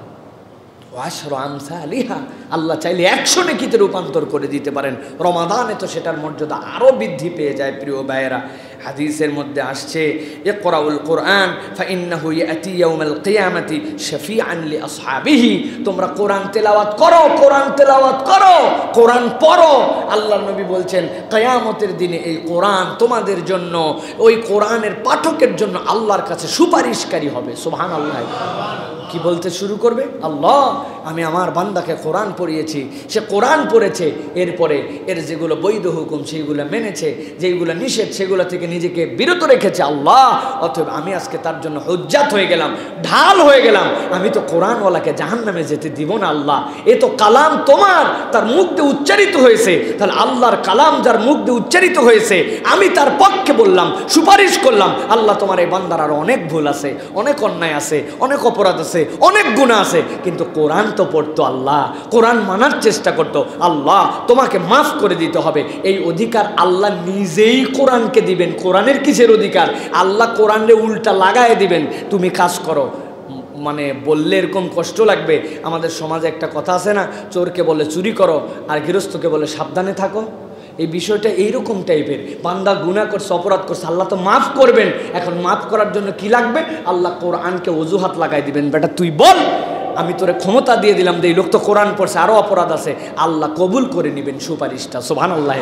আল্লাহ চাইলে 100 নেকিতে রূপান্তর করে দিতে পারেন। রমাদানে তো সেটার মর্যাদা আরও বৃদ্ধি পেয়ে যায় প্রিয় ভাইয়েরা। হাদিসের মধ্যে আসছে ইকরাউল কোরআন ফাইন্নাহু ইয়াতি ইয়াউমাল কিয়ামাতি শাফিআন লিআসহাবিহি। তোমরা কোরআন তেলাওয়াত করো, কোরআন তেলাওয়াত করো, কোরআন পড়ো। আল্লাহর নবী বলছেন কিয়ামতের দিনে এই কোরআন তোমাদের জন্য, ওই কোরআনের পাঠকের জন্য আল্লাহর কাছে সুপারিশকারী হবে। সুবহানাল্লাহ। কি কি বলতে শুরু করবে? আল্লাহ, আমি আমার বান্দাকে কোরআন পড়িয়েছি, সে কোরআন পড়েছে, এরপরে এর যেগুলো বৈধ হুকুম সেইগুলো মেনেছে, যেগুলো নিষেধ সেগুলো থেকে নিজেকে বিরত রেখেছে। আল্লাহ, অতএব আমি আজকে তার জন্য হুজ্জাত হয়ে গেলাম, ঢাল হয়ে গেলাম। আমি তো কোরআনওয়ালাকে জাহান্নামে যেতে দিব না আল্লাহ। এ তো কালাম তোমার, তার মুখ দিয়ে উচ্চারিত হয়েছে। তাহলে আল্লাহর কালাম যার মুখ দিয়ে উচ্চারিত হয়েছে, আমি তার পক্ষে বললাম, সুপারিশ করলাম। আল্লাহ, তোমার এই বান্দার আরো অনেক ভুল আছে, অনেক অন্যায় আছে, অনেক অপরাধ আছে, অনেক গুনাহ আছে, কিন্তু কোরআন তো পড়তো আল্লাহ, কোরআন মানার চেষ্টা করতো। আল্লাহ, তোমাকে মাফ করে দিতে হবে। এই অধিকার আল্লাহ নিজেই কোরআনকে দিবেন। কোরআনের কিসের অধিকার? আল্লাহ কোরআনে উল্টা লাগায় দিবেন, তুমি কাজ করো। মানে বললে এরকম কষ্ট লাগবে। আমাদের সমাজে একটা কথা আছে না, চোরকে বলে চুরি করো আর গৃহস্থকে বলে সাবধানে থাকো। এই বিষয়টা এইরকম টাইপের। বান্দা গুনাহ করছে, অপরাধ করছে, আল্লাহ তো মাফ করবেন। এখন মাফ করার জন্য কি লাগবে? আল্লাহ কোরআনকে অজুহাত লাগাই দিবেন, বেটা তুই বল, আমি তোরে ক্ষমতা দিয়ে দিলাম যে এই লোক তো কোরআন পড়ছে, আরও অপরাধ আছে, আল্লাহ কবুল করে নেবেন সুপারিশটা। সুবহানাল্লাহ।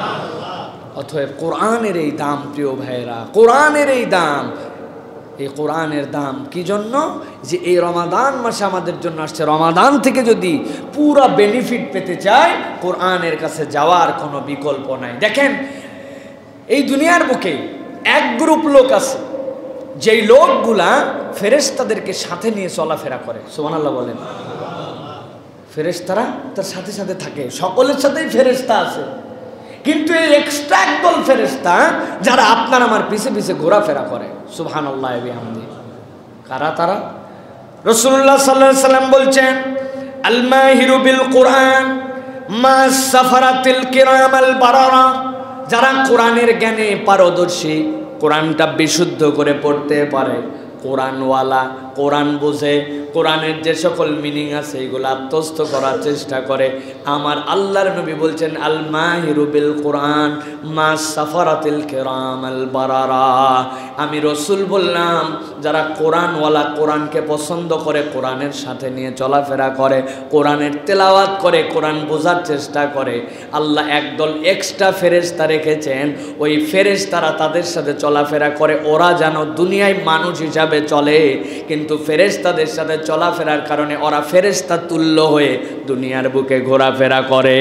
অতএব কোরআনের এই দাম প্রিয় ভাইয়েরা, কোরআনের এই দাম। এই কোরআনের দাম কি জন্য? যে এই রমাদান মাসে আমাদের জন্য আসছে। রমাদান থেকে যদি পুরা বেনিফিট পেতে চায়, কোরআনের কাছে যাওয়ার কোনো বিকল্প নাই। দেখেন, এই দুনিয়ার বুকে এক গ্রুপ লোক আছে, যেই লোকগুলা ফেরেশতাদেরকে সাথে নিয়ে চলাফেরা করে। সুবহানাল্লাহ বলেন। ফেরেশতারা তার সাথে সাথে থাকে, সকলের সাথেই ফেরেশতা আছে, কিন্তু এই এক্সট্রা একদল ফেরেশতা যারা আপনার আমার পিছে পিছে ঘোরাফেরা করে। সুবহানাল্লাহ বিহামদি। কারা তারা? রাসূলুল্লাহ সাল্লাল্লাহু আলাইহি সাল্লাম বলছেন, আল মাহিরু বিল কোরআন মা সাফারাতিল কিরামাল বারারা। যারা কোরআনের জ্ঞানে পারদর্শী, কোরআনটা বিশুদ্ধ করে পড়তে পারে, কোরআনওয়ালা, কোরআন বোঝে, কোরআনের যে সকল মিনিং আছে এগুলো আত্মস্থ করার চেষ্টা করে, আমার আল্লাহর নবী বলছেন, আল মাহিরু বিল কোরআন মা সাফারাতিল কিরামাল বারারা। আমি রসুল বললাম, যারা কোরআনওয়ালা, কোরআনকে পছন্দ করে, কোরআনের সাথে নিয়ে চলাফেরা করে, কোরআনের তেলাওয়াত করে, কোরআন বোঝার চেষ্টা করে, আল্লাহ একদল এক্সট্রা ফেরেশতা রেখেছেন। ওই ফেরেশতারা তাদের সাথে চলাফেরা করে, ওরা যেন দুনিয়ায় মানুষ হিসাবে চলে, কিন্তু ফেরেশতাদের সাথে চলাফেরার কারণে ওরা ফেরেশতা তুল্য হয়ে দুনিয়ার বুকে ঘোরাফেরা করে।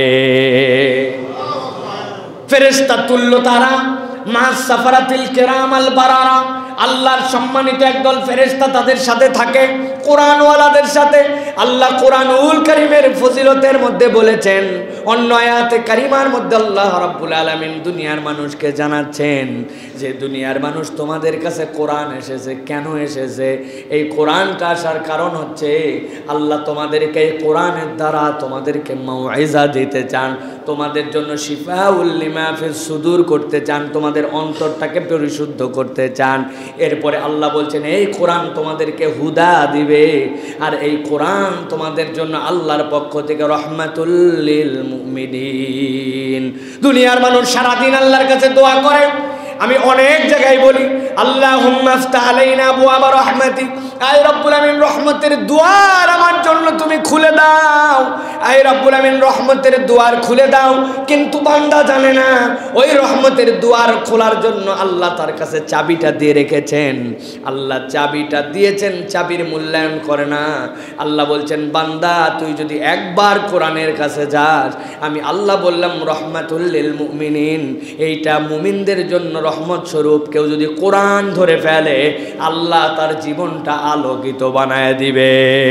ফেরেশতা তুল্য তারা, মা সাফারাতিল কিরামাল বারারা। আল্লাহর সম্মানিত একদল ফেরেশতা তাদের সাথে থাকে, কোরআনওয়ালাদের সাথে। আল্লাহ কোরআনুল কারীমের ফজিলতের মধ্যে বলেছেন, অন্য আয়াতে কারিমার মধ্যে আল্লাহ রাব্বুল আলামিন দুনিয়ার মানুষকে জানাচ্ছেন যে দুনিয়ার মানুষ, তোমাদের কাছে কোরআন এসেছে। কেন এসেছে? এই কোরআনটা আসার কারণ হচ্ছে আল্লাহ তোমাদেরকে এই কোরআনের দ্বারা তোমাদেরকে মাউইজা দিতে চান, তোমাদের জন্য শিফাউল লিমা ফিস সুদূর করতে চান, তোমাদের অন্তরটাকে পরিশুদ্ধ করতে চান। এরপরে আল্লাহ বলছেন, এই কোরআন তোমাদেরকে হুদা দিবে, আর এই কোরআন তোমাদের জন্য আল্লাহর পক্ষ থেকে রহমাতুল লিল মুমিনিন। দুনিয়ার মানুষ সারাদিন আল্লাহর কাছে দোয়া করে। আমি অনেক জায়গায় বলি, আল্লাহুম্মা আফতাহ আলাইনা আবওয়াবা রাহমাতিক। আয় রব্বুল আমিন, রহমতের দুয়ার আমার জন্য তুমি খুলে দাও। আয় রব্বুল আমিন, রহমতের দুয়ার খুলে দাও। কিন্তু বান্দা জানে না, ওই রহমতের দুয়ার খোলার জন্য আল্লাহ তার কাছে চাবিটা দিয়ে রেখেছেন। আল্লাহ চাবিটা দিয়েছেন, চাবির মূল্যায়ন করে না। আল্লাহ বলছেন, বান্দা তুই যদি একবার কোরআনের কাছে যাস, আমি আল্লাহ বললাম রহমাতুল লিল মুমিনিন, এইটা মুমিনদের জন্য রহমত স্বরূপ। কেউ যদি কোরআন ধরে ফেলে, আল্লাহ তার জীবনটা আলোকিত বানায় দিবে।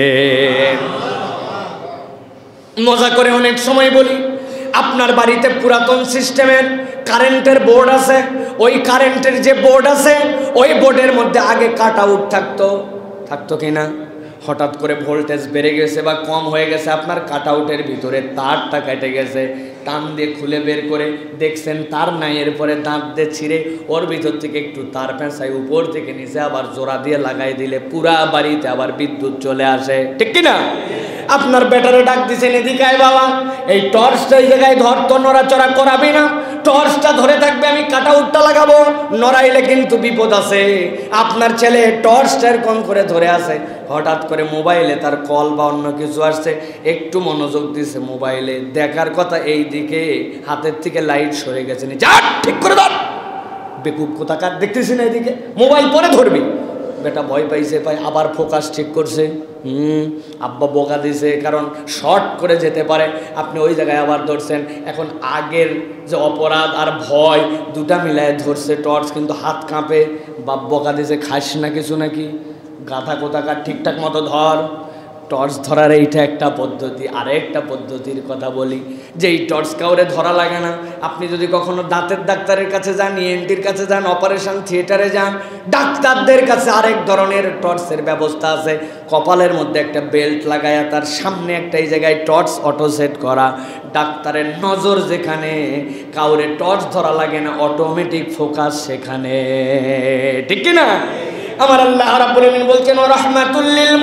মজা করে অনেক সময় বলি, আপনার বাড়িতে পুরাতন সিস্টেমের কারেন্টের বোর্ড আছে, ওই কারেন্টের যে বোর্ড আছে, ওই বোর্ডের মধ্যে আগে কাট আউট থাকতো কিনা? হঠাৎ করে ভোল্টেজ বেড়ে গেছে বা কম হয়ে গেছে, আপনার কাট আউটের ভিতরে তারটা কেটে গেছে, টান দিয়ে খুলে বের করে দেখছেন তার নাই, এরপরে দাঁত দিয়ে ছিঁড়ে ওর ভিতর থেকে একটু তার পেঁচায় উপর থেকে নিচে আবার জোড়া দিয়ে লাগাই দিলে পুরা বাড়িতে আবার বিদ্যুৎ চলে আসে, ঠিক কিনা? আপনার ব্যাটারে ডাক দিছেন, এদিকে আয় বাবা, এই টর্চটা এই জায়গায় ধর, তো নড়াচড়া করাবি না, টর্চটা ধরে থাকবে, আমি কাট আউটটা লাগাবো, নড়াইলে কিন্তু বিপদ আছে। আপনার ছেলে টর্চটা এরকম করে ধরে আছে, হঠাৎ করে মোবাইলে তার কল বা অন্য কিছু আসছে, একটু মনোযোগ দিছে মোবাইলে, দেখার কথা এই দিকে, হাতের থেকে লাইট সরে গেছে, যা ঠিক করে ধর, বেকুব কোথাকার দেখতেছি না এদিকে, মোবাইল পরে ধরবি। বেটা ভয় পাইছে, আবার ফোকাস ঠিক করছে, আব্বা বকা দিছে, কারণ শর্ট করে যেতে পারে, আপনি ওই জায়গায় আবার ধরছেন। এখন আগের যে অপরাধ আর ভয় দুটা মিলায় ধরছে টর্চ, কিন্তু হাত কাঁপে, বাপ বকা দিছে খাস না কিছু নাকি, গাধা কোথাকার, ঠিকঠাক মতো ধর। টর্চ ধরার এইটা একটা পদ্ধতি। আরেকটা পদ্ধতির কথা বলি, যে এই টর্চ কাউরে ধরা লাগে না। আপনি যদি কখনো দাঁতের ডাক্তারের কাছে যান, ইএনটির কাছে যান, অপারেশন থিয়েটারে যান, ডাক্তারদের কাছে আরেক ধরনের টর্চের ব্যবস্থা আছে। কপালের মধ্যে একটা বেল্ট লাগায়া তার সামনে একটা এই জায়গায় টর্চ অটো সেট করা, ডাক্তারের নজর যেখানে, কাউরে টর্চ ধরা লাগে না, অটোমেটিক ফোকাস সেখানে, ঠিক কি না? আমার আল্লাহ রাব্বুল আলামিন বলছেন ওয়া রাহমাতুল লিল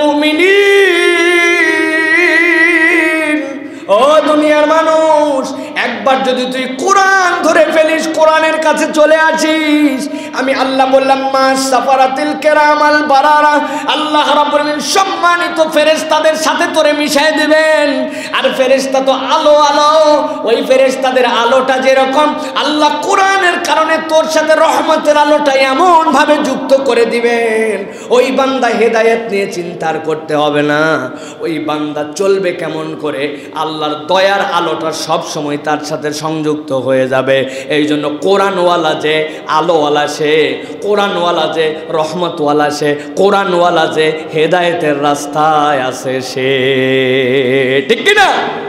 মুমিনিন। ও দুনিয়ার মানুষ, একবার যদি তুই কোরআন ধরে ফেলিস, কোরআনের কাছে চলে আসিস, আমি আল্লাহ বললাম মা সাফারাতিল কিরামাল বারারা, আল্লাহ রাব্বুল আলামিন সম্মানিত ফেরেশতাদের সাথে তোরে মিশায় দিবেন। আর ফেরেশতা তো আলো আলো, ওই ফেরেশতাদের আলোটা যেরকম, আল্লাহ কোরআনের কারণে তোর সাথে রহমতের আলোটা এমন ভাবে যুক্ত করে দিবেন, ওই বান্দা হেদায়েত নিয়ে চিন্তার করতে হবে না। ওই বান্দা চলবে কেমন করে, আল্লাহর দয়ার আলোটা সব সময় তার সাথে সংযুক্ত হয়ে যাবে। এই জন্য কোরআনওয়ালা যে আলোওয়ালা সে, কোরআনওয়ালা যে রহমতওয়ালা সে, কোরআনওয়ালা যে হেদায়েতের রাস্তায় আছে সে, ঠিক কি না?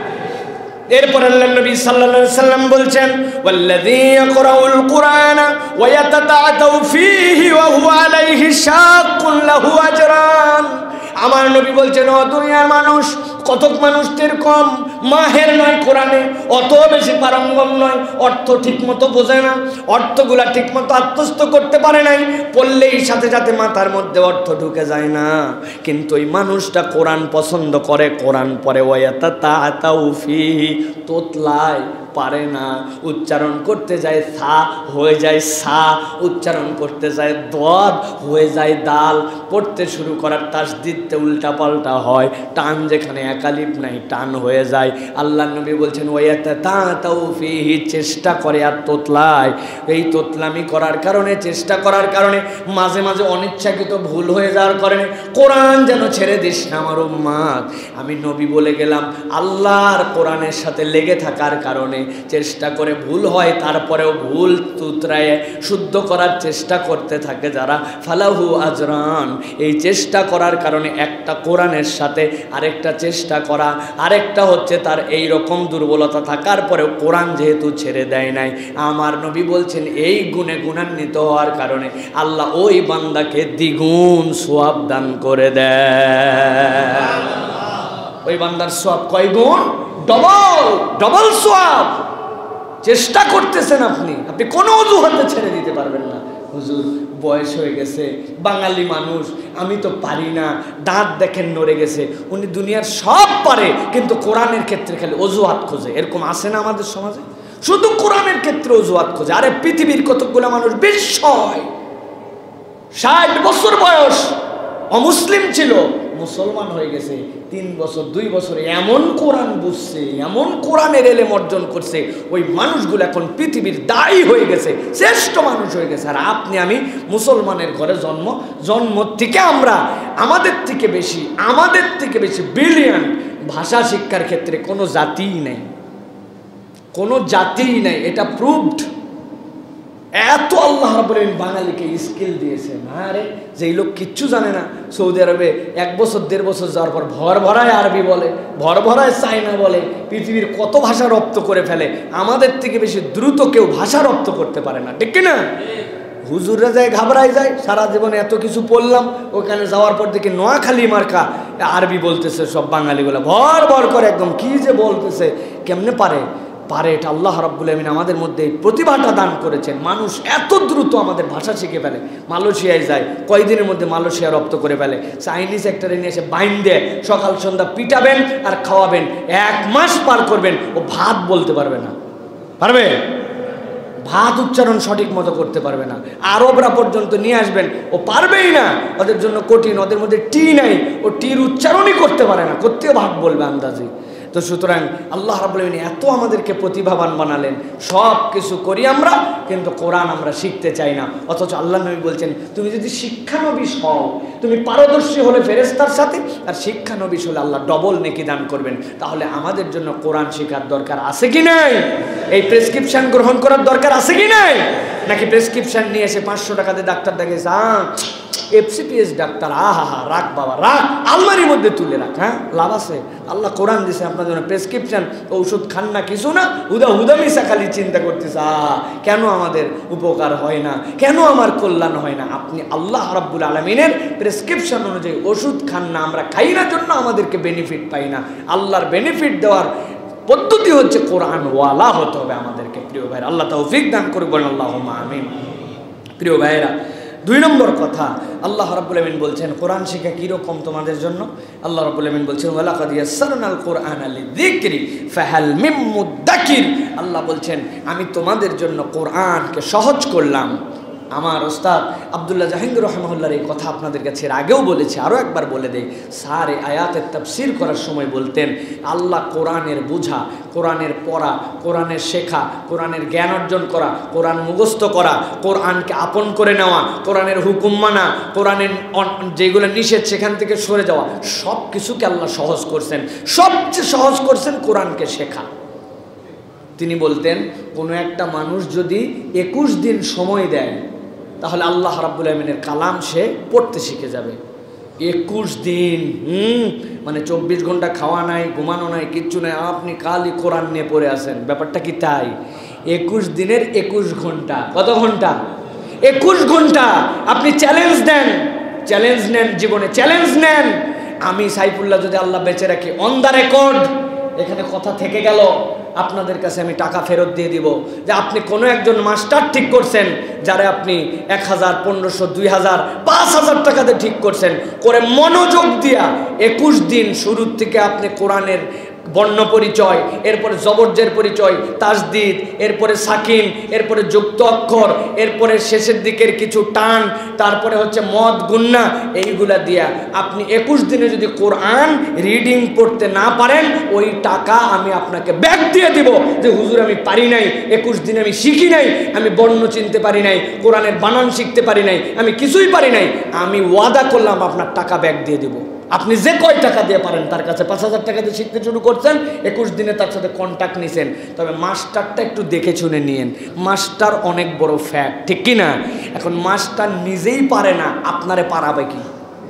এরপর আল্লাহ নবী সাল্লাল্লাহু আলাইহি সাল্লাম বলছেন ওয়াল্লাযী ইয়াকরাউল কুরআনা ওয়া ইয়াতাতাআতাউ ফীহি ওয়া হুয়া আলাইহি শাক্কুন লাহু আজরান। আমার নবী বলছেন ও দুনিয়ার মানুষ, কতক মানুষ এরকম মাহের নয় কোরআনে, অত বেশি পারঙ্গম নয়, অর্থ ঠিকমতো বোঝে না, অর্থগুলা ঠিকমতো আত্মস্থ করতে পারে নাই, পড়লেই সাথে সাথে মাথার মধ্যে অর্থ ঢুকে যায় না। কিন্তু ওই মানুষটা কোরআন পছন্দ করে, কোরআন পড়ে, ওয়ায়াতাতাআতাউ ফীহি, তোতলায় পারে না, উচ্চারণ করতে যায় সা হয়ে যায় সা, উচ্চারণ করতে যায় দদ হয়ে যায় দাল, পড়তে শুরু করার তাসদিদতে উল্টা পাল্টা হয়, টান যেখানে একালিপ নাই টান হয়ে যায়। আল্লাহ নবী বলছেন ওয়ায়াতাতাআতাউ ফীহি, চেষ্টা করে আর তোতলায়। এই তোতলামি করার কারণে, চেষ্টা করার কারণে মাঝে মাঝে অনিচ্ছাকৃত ভুল হয়ে যাওয়ার কারণে কোরআন যেন ছেড়ে দিস না আমার উম্মত। আমি নবী বলে গেলাম, আল্লাহর কোরআনের সাথে লেগে থাকার কারণে চেষ্টা করে ভুল হয়, তারপরেও ভুল তুতরায়ে শুদ্ধ করার চেষ্টা করতে থাকে যারা, ফালাহু আজরান। এই চেষ্টা করার কারণে একটা কোরআনের সাথে আরেকটা চেষ্টা করা, আরেকটা হচ্ছে তার এই রকম দুর্বলতা থাকার পরেও কোরআন যেহেতু ছেড়ে দেয় নাই, আমার নবী বলছেন এই গুণে গুণান্বিত হওয়ার কারণে আল্লাহ ওই বান্দাকে দ্বিগুণ সওয়াব দান করে দেয়। ওই বান্দার সওয়াব কয় গুণ? ডবল, ডবল সওয়াব। চেষ্টা করতেছেন আপনি, আপনি কোনো অজুহাতে ছেড়ে দিতে পারবেন না। হুজুর বয়স হয়ে গেছে, বাঙালি মানুষ, আমি তো পারি না, দাঁত দেখেন নড়ে গেছে। উনি দুনিয়ার সব পারে, কিন্তু কোরআনের ক্ষেত্রে খালি অজুহাত খোঁজে। এরকম আসে না আমাদের সমাজে? শুধু কোরআনের ক্ষেত্রে অজুহাত খোঁজে। আরে পৃথিবীর কতগুলো মানুষ বিস্ময়, 60 বছর বয়স, অমুসলিম ছিল, মুসলমান হয়ে গেছে, 3 বছর 2 বছরে এমন কোরআন বুঝছে, এমন কোরআনের এলেম অর্জন করছে, ওই মানুষগুলো এখন পৃথিবীর দায়ী হয়ে গেছে, শ্রেষ্ঠ মানুষ হয়ে গেছে। আর আপনি আমি মুসলমানের ঘরে জন্ম থেকে আমরা আমাদের থেকে বেশি ব্রিলিয়ান্ট ভাষা শিক্ষার ক্ষেত্রে কোনো জাতিই নেই, কোনো জাতিই নেই, এটা প্রুভড। এত আল্লাহ রাব্বুল আলামিন বাঙালিকে স্কিল দিয়েছেন। আরে যেই লোক কিচ্ছু জানে না, সৌদি আরবে 1 বছর 1.5 বছর যাওয়ার পর ভর ভরায় আরবি বলে, ভর ভরায় চাইনা বলে, পৃথিবীর কত ভাষা রপ্ত করে ফেলে। আমাদের থেকে বেশি দ্রুত কেউ ভাষা রপ্ত করতে পারে না, ঠিক কিনা? হুজুররা যায় ঘাবড়ায় যায়, সারা জীবনে এত কিছু পড়লাম, ওখানে যাওয়ার পর দেখি নোয়াখালী মার্কা আরবি বলতেছে সব বাঙালিগুলো, ভর ভর করে একদম কি যে বলতেছে। কেমনে পারে? এটা আল্লাহ রাব্বুল আলামিন আমাদের মধ্যে প্রতিভাটা দান করেছেন। মানুষ এত দ্রুত আমাদের ভাষা শিখে ফেলে। মালয়েশিয়ায় যায়, কয়দিনের মধ্যে মালয়েশিয়া রপ্ত করে ফেলে। চাইনিজ একটারে নিয়ে এসে বাইন দিয়ে সকাল সন্ধ্যা পিটাবেন আর খাওয়াবেন, 1 মাস পার করবেন, ও ভাত বলতে পারবে না। পারবে? ভাত উচ্চারণ সঠিক মতো করতে পারবে না। আরবরা পর্যন্ত নিয়ে আসবেন, ও পারবেই না, ওদের জন্য কঠিন, ওদের মধ্যে টি নাই, ও টির উচ্চারণই করতে পারে না, করতেও ভাত বলবে আন্দাজি। তো সুতরাং আল্লাহ রাব্বুল আলামিন এত আমাদেরকে প্রতিভাবান বানালেন, সব কিছু করি আমরা, কিন্তু কোরআন আমরা শিখতে চাই না। অথচ আল্লাহ নবী বলছেন, তুমি যদি শিক্ষানবিশ হও, তুমি পারদর্শী হলে ফেরেশতার সাথে, আর শিক্ষানবিশ হলে আল্লাহ ডবল নেকি দান করবেন। তাহলে আমাদের জন্য কোরআন শেখার দরকার আছে কি নাই? এই প্রেসক্রিপশন গ্রহণ করার দরকার আছে কি নাই? নাকি প্রেসক্রিপশন নিয়ে এসে 500 টাকা দিয়ে ডাক্তার দেখাইছে, FCPS ডাক্তার, আহা রাখ বাবা রাখ, আলমারির মধ্যে তুলে রাখ, হ্যাঁ লাভ আছে? আল্লাহ কোরআন দিছে আপনার জন্য, প্রেসক্রিপশন ওষুধ খান না কিছু না, হুদামিসা খালি চিন্তা করতেছে, কেন আমাদের উপকার হয় না, কেন আমার কল্যাণ হয় না। আপনি আল্লাহ রাব্বুল আলামিনের প্রেসক্রিপশন অনুযায়ী ওষুধ খান না, আমরা খাই না জন্য আমাদেরকে বেনিফিট পাই না। আল্লাহর বেনিফিট দেওয়ার পদ্ধতি হচ্ছে কোরআন ওয়ালা হতে হবে আমাদেরকে। প্রিয় ভাইরা, আল্লাহ তৌফিক দান করবেন, আল্লাহুম্মা আমিন। প্রিয় ভাইরা, 2 নম্বর কথা, আল্লাহ রাব্বুল আমিন বলছেন কোরআন শেখা কীরকম তোমাদের জন্য। আল্লাহ রাব্বুল আমিন বলছেন, ওয়ালাকাদ ইয়াসসারনাল কুরআনা লিযিকরি ফাহাল মিন মুদ্দাকির। আল্লাহ বলছেন আমি তোমাদের জন্য কোরআনকে সহজ করলাম। আমার ওস্তাদ আব্দুল্লাহ জাহাঙ্গীর রহমাহুল্লাহর এই কথা আপনাদের কাছে এর আগেও বলেছি, আরও একবার বলে দেই। স্যার এই আয়াতের তাফসীর করার সময় বলতেন, আল্লাহ কোরআনের বোঝা, কোরআনের পড়া, কোরআনের শেখা, কোরআনের জ্ঞান অর্জন করা, কোরআন মুখস্থ করা, কোরআনকে আপন করে নেওয়া, কোরআনের হুকুম মানা, কোরআনের যেগুলো নিষেধ সেখান থেকে সরে যাওয়া, সব কিছুকে আল্লাহ সহজ করছেন। সবচেয়ে সহজ করছেন কোরআনকে শেখা। তিনি বলতেন, কোনো একটা মানুষ যদি 21 দিন সময় দেয়, তাহলে আল্লাহ রাব্বুল আমিনের কালাম সে পড়তে শিখে যাবে। 21 দিন, মানে 24 ঘন্টা খাওয়া নাই, ঘুমানো নাই, কিচ্ছু নাই, আপনি কালই কোরআন নিয়ে পড়ে আসেন। ব্যাপারটা কি তাই? 21 দিনের 21 ঘন্টা। কত ঘন্টা? 21 ঘন্টা। আপনি চ্যালেঞ্জ দেন, চ্যালেঞ্জ নেন, জীবনে চ্যালেঞ্জ নেন। আমি সাইফুল্লাহ যদি আল্লাহ বেঁচে রাখি, অন দ্য রেকর্ড, এখানে কথা থেকে গেল, আপনাদের কাছে আমি টাকা ফেরত দিয়ে দিব যে আপনি কোনো একজন মাস্টার ঠিক করছেন, যারা আপনি 1000, 1500, 2000, 5000 টাকাতে ঠিক করছেন, করে মনোযোগ দিয়া 21 দিন শুরুর থেকে আপনি কোরআনের বর্ণ পরিচয়, এরপরে জবরজের পরিচয়, তাসদিদ, এরপরে সাকিন, এরপরে যুক্ত অক্ষর, এরপরে শেষের দিকের কিছু টান, তারপরে হচ্ছে মদ গুন্না, এইগুলা দিয়া আপনি 21 দিনে যদি কোরআন রিডিং পড়তে না পারেন, ওই টাকা আমি আপনাকে ব্যাক দিয়ে দিব যে হুজুর আমি পারি নাই, 21 দিনে আমি শিখি নাই, আমি বর্ণ চিনতে পারি নাই, কোরআনের বানান শিখতে পারি নাই, আমি কিছুই পারি নাই, আমি ওয়াদা করলাম আপনার টাকা ব্যাক দিয়ে দিব। আপনি যে কয় টাকা দিয়ে পারেন তার কাছে 5000 টাকা দিয়ে শিখতে শুরু করছেন, 21 দিনে তার সাথে কন্ট্যাক্ট নিছেন, তবে মাস্টারটা একটু দেখে শুনে নিয়েন। মাস্টার অনেক বড় ফ্যাক্ট, ঠিক কি না? এখন মাস্টার নিজেই পারে না, আপনারে পারাবে কি?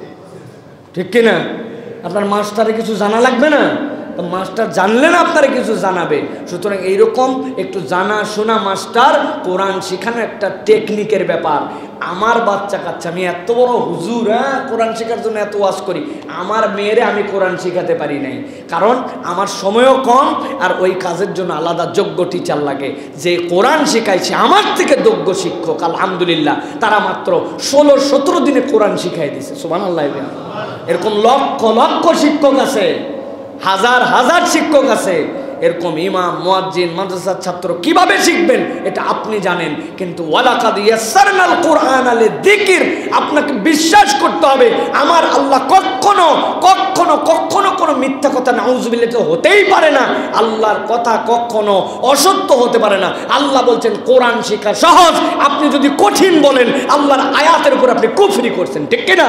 ঠিক কি না? আপনার মাস্টারে কিছু জানা লাগবে না? মাস্টার জানলে না আপনারা কিছু জানাবে। সুতরাং এইরকম একটু জানা শোনা মাস্টার কোরআন শেখানো একটা টেকনিকের ব্যাপার। আমার বাচ্চা কাচ্চা, আমি এত বড় হুজুর, কোরআন শেখার জন্য এত ওয়াজ করি, আমার মেয়েরে আমি কোরআন শেখাতে পারি নাই, কারণ আমার সময়ও কম, আর ওই কাজের জন্য আলাদা যোগ্য টিচার লাগে। যে কোরআন শেখাইছে আমার থেকে যোগ্য শিক্ষক আলহামদুলিল্লাহ, তারা মাত্র 16-17 দিনে কোরআন শিখাই দিয়েছে। সুবহানাল্লাহ। এরকম লক্ষ লক্ষ শিক্ষক আছে, হাজার হাজার শিক্ষক আছে। এরকম ইমাম, মুয়াজ্জিন, মাদ্রাসার ছাত্র কিভাবে শিখবেন এটা আপনি জানেন, কিন্তু ওয়ালাকাদ ইয়াসসারনাল কুরআনা লিযিকর, আপনাকে বিশ্বাস করতে হবে আমার আল্লাহ কখনো কখনো কখনো কোনো মিথ্যা কথা, নাউজুবিল্লাহ, তো হতেই পারে না। আল্লাহর কথা কখনো অসত্য হতে পারে না। আল্লাহ বলছেন কোরআন শেখা সহজ, আপনি যদি কঠিন বলেন আল্লাহর আয়াতের উপর আপনি কুফরি করছেন, ঠিক কি না?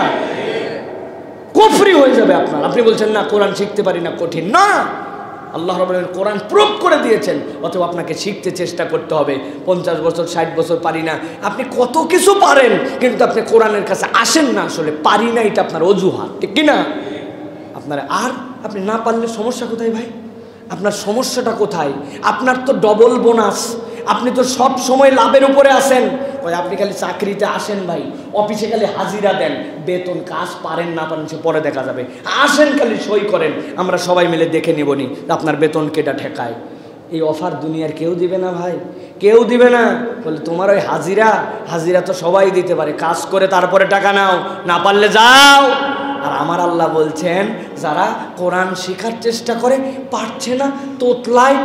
কুফরি হয়ে যাবে আপনার। আপনি বলছেন না কোরআন শিখতে পারি না, কঠিন না। আল্লাহ রাব্বুল আলামিন কোরআন প্রুফ করে দিয়েছেন, অথবা আপনাকে শিখতে চেষ্টা করতে হবে। 50 বছর 60 বছর পারি না, আপনি কত কিছু পারেন, কিন্তু আপনি কোরআনের কাছে আসেন না, আসলে পারি না, এটা আপনার অজুহাত, ঠিক কি না? আপনার আর আপনি না পারলে সমস্যা কোথায় ভাই? আপনার সমস্যাটা কোথায়? আপনার তো ডবল বোনাস, আপনি তো সব সময় লাভের উপরে আসেন। ওই আপনি খালি চাকরিতে আসেন ভাই, অফিসে খালি হাজিরা দেন, বেতন কাজ পারেন না পারেন সে পরে দেখা যাবে, আসেন খালি সই করেন, আমরা সবাই মিলে দেখে নেবনি আপনার বেতন কেটা ঠেকায়। এই অফার দুনিয়ার কেউ দিবে না ভাই, কেউ দিবে না। বলে তোমার ওই হাজিরা তো সবাই দিতে পারে, কাজ করে তারপরে টাকা নাও, না পারলে যাও। আর আমার আল্লাহ বলছেন যারা কোরআন শেখার চেষ্টা করে পারছে না, তোতলায়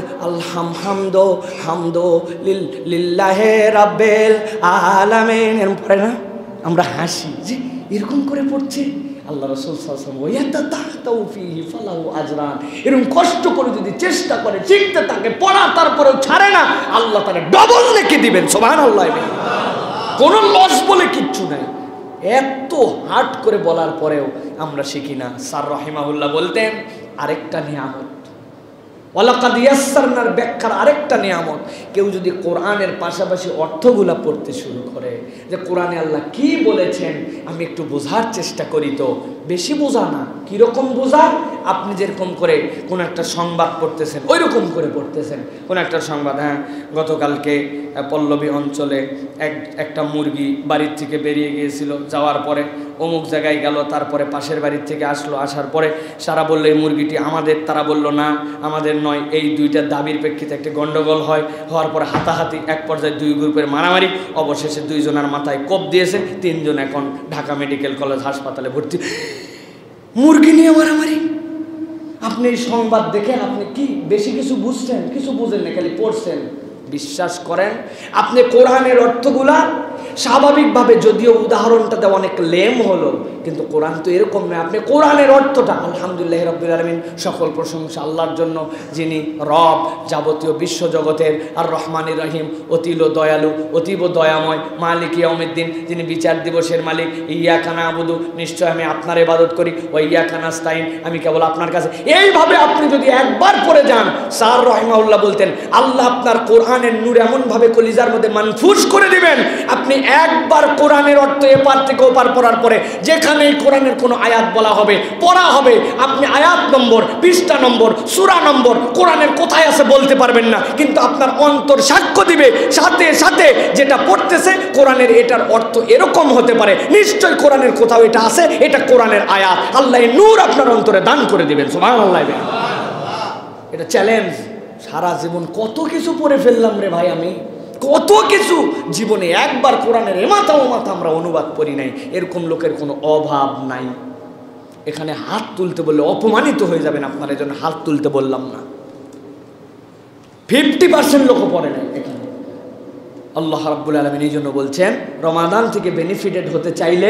হামদো লিল্লাহে রাব্বিল আলামিন, এরকম পড়ে না, আমরা হাসি যে এরকম করে পড়ছে। আল্লাহ রাসূল সাল্লাল্লাহু আলাইহি ওয়াসাল্লাম আজরান, এরকম কষ্ট করে যদি চেষ্টা করে শিখতে থাকে, পড়া তারপরেও ছাড়ে না, আল্লাহ তাকে ডবল নেকি দিবেন। সুবহানাল্লাহ। কোনো লস বলে কিচ্ছু নাই। এত হার্ড করে বলার পরেও আমরা শিখি না। স্যার রাহিমাহুল্লাহ বলতেন আরেকটা নিয়ামত, ওয়ালাকাদ ইয়াসসারনার ব্যাখ্যার আরেকটা নিয়ামত, কেউ যদি কোরআনের পাশাপাশি অর্থগুলা পড়তে শুরু করে, যে কোরআনে আল্লাহ কি বলেছেন আমি একটু বোঝার চেষ্টা করি, তো বেশি বোঝা না, কীরকম বোঝা, আপনি যেরকম করে কোনো একটা সংবাদ পড়তেছেন ওই রকম করে পড়তেছেন। কোনো একটা সংবাদ, হ্যাঁ গতকালকে পল্লবী অঞ্চলে একটা মুরগি বাড়ির থেকে বেরিয়ে গিয়েছিল, যাওয়ার পরে অমুক জায়গায় গেল, তারপরে পাশের বাড়ির থেকে আসলো, আসার পরে সারা বললো এই মুরগিটি আমাদের, তারা বলল না আমাদের নয়। এই দুইটা দাবির প্রেক্ষিতে একটা গন্ডগোল হয়, হওয়ার পরে হাতাহাতি, এক পর্যায়ে দুই গ্রুপের মারামারি, অবশেষে দুইজনের মাথায় কোপ দিয়েছে, তিনজন এখন ঢাকা মেডিকেল কলেজ হাসপাতালে ভর্তি। মুরগি নিয়ে মারামারি। আপনি এই সংবাদ দেখে আপনি কি বেশি কিছু বুঝছেন? কিছু বুঝেন না, খালি পড়ছেন। বিশ্বাস করেন আপনি কোরআনের অর্থগুলা স্বাভাবিকভাবে, যদিও উদাহরণটা দেওয়া অনেক লেম হলো, কিন্তু কোরআন তো এরকম নয়। আপনি কোরআনের অর্থটা, আলহামদুলিল্লাহ রাব্বিল আলামিন, সকল প্রশংসা আল্লাহর জন্য, যিনি রব যাবতীয় বিশ্বজগতের, আর রহমানির রহিম, অতীব দয়ালু, অতীব দয়াময়, মালিক ইয়াউমিদ্দিন, যিনি বিচার দিবসের মালিক। ইয়াকা না'বুদু, নিশ্চয় আমি আপনার ইবাদত করি, ওয়া ইয়াকা নাস্তাইন, আমি কেবল আপনার কাছে। এইভাবে আপনি যদি একবার পড়ে যান, স্যার রাহিমাহুল্লাহ বলতেন আল্লাহ আপনার কোরআনের নূর এমনভাবে কলিজার মধ্যে মানফুস করে দিবেন, আপনি একবার কোরআনের অর্থ এপার থেকে ওপার পড়ার পরে যেখানেই কোরআনের কোনো আয়াত বলা হবে, পড়া হবে, আপনি আয়াত নম্বর, পৃষ্ঠা নম্বর, সূরা নম্বর কোরআনের কোথায় আছে বলতে পারবেন না, কিন্তু আপনার অন্তর সাক্ষ্য দিবে সাথে সাথে যেটা পড়তেছে কোরআনের এটার অর্থ এরকম হতে পারে, নিশ্চয় কোরআনের কোথাও এটা আছে, এটা কোরআনের আয়াত। আল্লাহ নূর আপনার অন্তরে দান করে দিবেন। সুবহানাল্লাহ। এটা চ্যালেঞ্জ। সারা জীবন কত কিছু পড়ে ফেললাম রে ভাই, আমি কত কিছু, জীবনে একবার কোরআনের এমাথা ওমাথা আমরা অনুবাদ করি নাই, এরকম লোকের কোনো অভাব নাই। এখানে হাত তুলতে বললে অপমানিত হয়ে যাবেন আপনারা, এই জন্য হাত তুলতে বললাম না। 50% লোকও পড়ে নাই এখানে। আল্লাহ রাব্বুল আলামিন এই জন্য বলছেন রমাদান থেকে বেনিফিটেড হতে চাইলে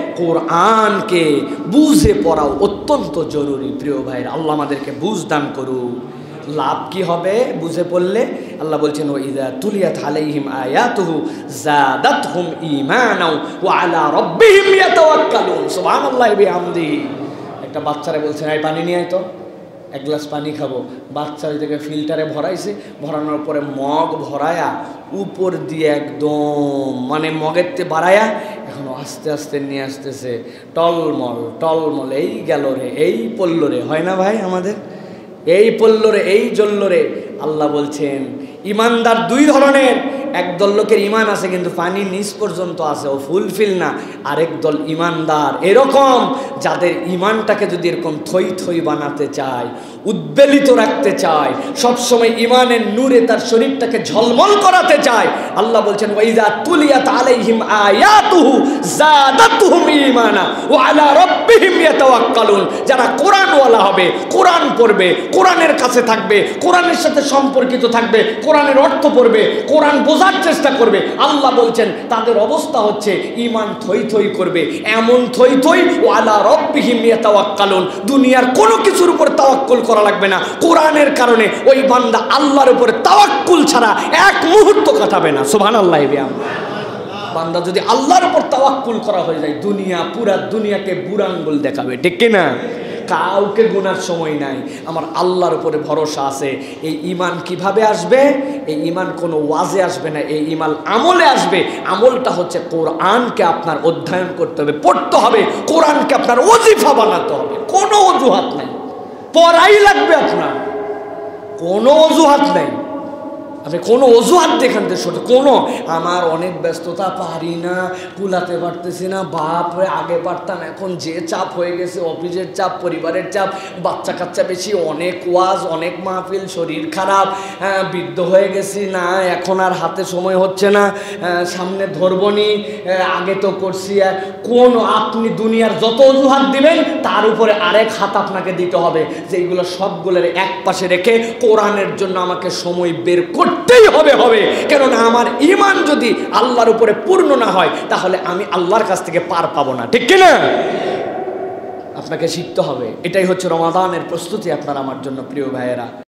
কোরআনকে বুঝে পড়াও অত্যন্ত জরুরি। প্রিয় ভাইরা, আল্লাহ আমাদেরকে বুঝ দান করুন। লাভ কি হবে বুঝে পড়লে? আল্লাহ বলছেন ওয়াইযা তুলিয়াত আলাইহিম আয়াতুহু যাদাতহুম ঈমানাও ওয়া আলা রাব্বিহিম ইয়াতাওয়াক্কালুন। সুবহানাল্লাহি বিহামদিহি। একটা বাচ্চারে বলছেন এই পানি নিয়ে আয় তো, এক গ্লাস পানি খাবো। বাচ্চা ওই থেকে ফিল্টারে ভরাইছে, ভরানোর পরে মগ ভরায়া উপর দিয়ে একদম মানে মগেরতে বাড়ায়া এখন আস্তে আস্তে নিয়ে আসতেছে, টলমল টলমল, এই গেল রে, এই পড়ল রে, হয় না ভাই আমাদের? এই পড়ল রে, এই জ্বলল রে। আল্লাহ বলছেন ইমানদার দুই ধরনের, একদল লোকের ইমান আছে কিন্তু পানির নিচ পর্যন্ত আছে, ও ফুলফিল না। আরেক দল ইমানদার এরকম যাদের ইমানটাকে যদি এরকম থই থই বানাতে চায়, উদ্বেলিত রাখতে চায়, সবসময় ইমানের নূরে তার শরীরটাকে ঝলমল করাতে চায়, আল্লাহ বলছেন ওয়াইযা তুলিয়াত আলাইহিম আয়াতুহু যাদাতহুম ঈমানা ওয়া আলা রাব্বিহিম ইয়াতাওয়াক্কালুন। যারা কোরআনওয়ালা হবে, কোরআন পড়বে, কোরআনের কাছে থাকবে, কোরআনের সাথে সম্পর্কিত থাকবে, কোরআনের অর্থ পড়বে, কোরআন বোঝার চেষ্টা করবে, আল্লাহ বলছেন তাদের অবস্থা হচ্ছে ঈমান থই থই করবে, এমন থই থই ওয়া আলা রাব্বিহিম ইয়াতাওয়াক্কালুন। দুনিয়ার কোনো কিছুর উপর তাওয়াক্কুল করা লাগবে না, কোরআনের কারণে ওই বান্দা আল্লাহর উপরে তাওয়াক্কুল ছাড়া এক মুহূর্ত কাটাবে না। সুবহানাল্লাহ। বান্দা যদি আল্লাহর উপর তাওয়াক্কুল করা হয়ে যায়, দুনিয়া পুরা দুনিয়াকে বুড়া আঙ্গুল দেখাবে, ঠিক কিনা? কাউকে গোনার সময় নাই, আমার আল্লাহর উপরে ভরসা আছে। এই ঈমান কিভাবে আসবে? এই ঈমান কোনো ওয়াজে আসবে না, এই ঈমান আমলে আসবে। আমলটা হচ্ছে কোরআনকে আপনার অধ্যয়ন করতে হবে, পড়তে হবে, কোরআনকে আপনার ওজিফা বানাতে হবে। কোনো অজুহাত নাই, পড়াই লাগবে আপনার, কোনো অজুহাত নাই। আপনি কোনো অজুহাত দেখান শুধু কোনো আমার অনেক ব্যস্ততা, পারি না, কুলাতে পারতেছি না, বাপরে আগে পারতাম, এখন যে চাপ হয়ে গেছে, অফিসের চাপ, পরিবারের চাপ, বাচ্চা কাচ্চা বেশি, অনেক ওয়াজ, অনেক মাহফিল, শরীর খারাপ, বৃদ্ধ হয়ে গেছি, না এখন আর হাতে সময় হচ্ছে না, সামনে ধরবনি, আগে তো করছি। কোন আপনি দুনিয়ার যত অজুহাত দিবেন তার উপরে আরেক হাত আপনাকে দিতে হবে, যে এইগুলো সবগুলোর এক পাশে রেখে কোরআনের জন্য আমাকে সময় বের করতেই হবে। কেননা আমার ঈমান যদি আল্লাহর উপরে পূর্ণ না হয় তাহলে আমি আল্লাহর কাছ থেকে পার পাবো না, ঠিক কিনা? আপনাকে শিখতে হবে। এটাই হচ্ছে রমাদানের প্রস্তুতি আপনার আমার জন্য, প্রিয় ভাইয়েরা।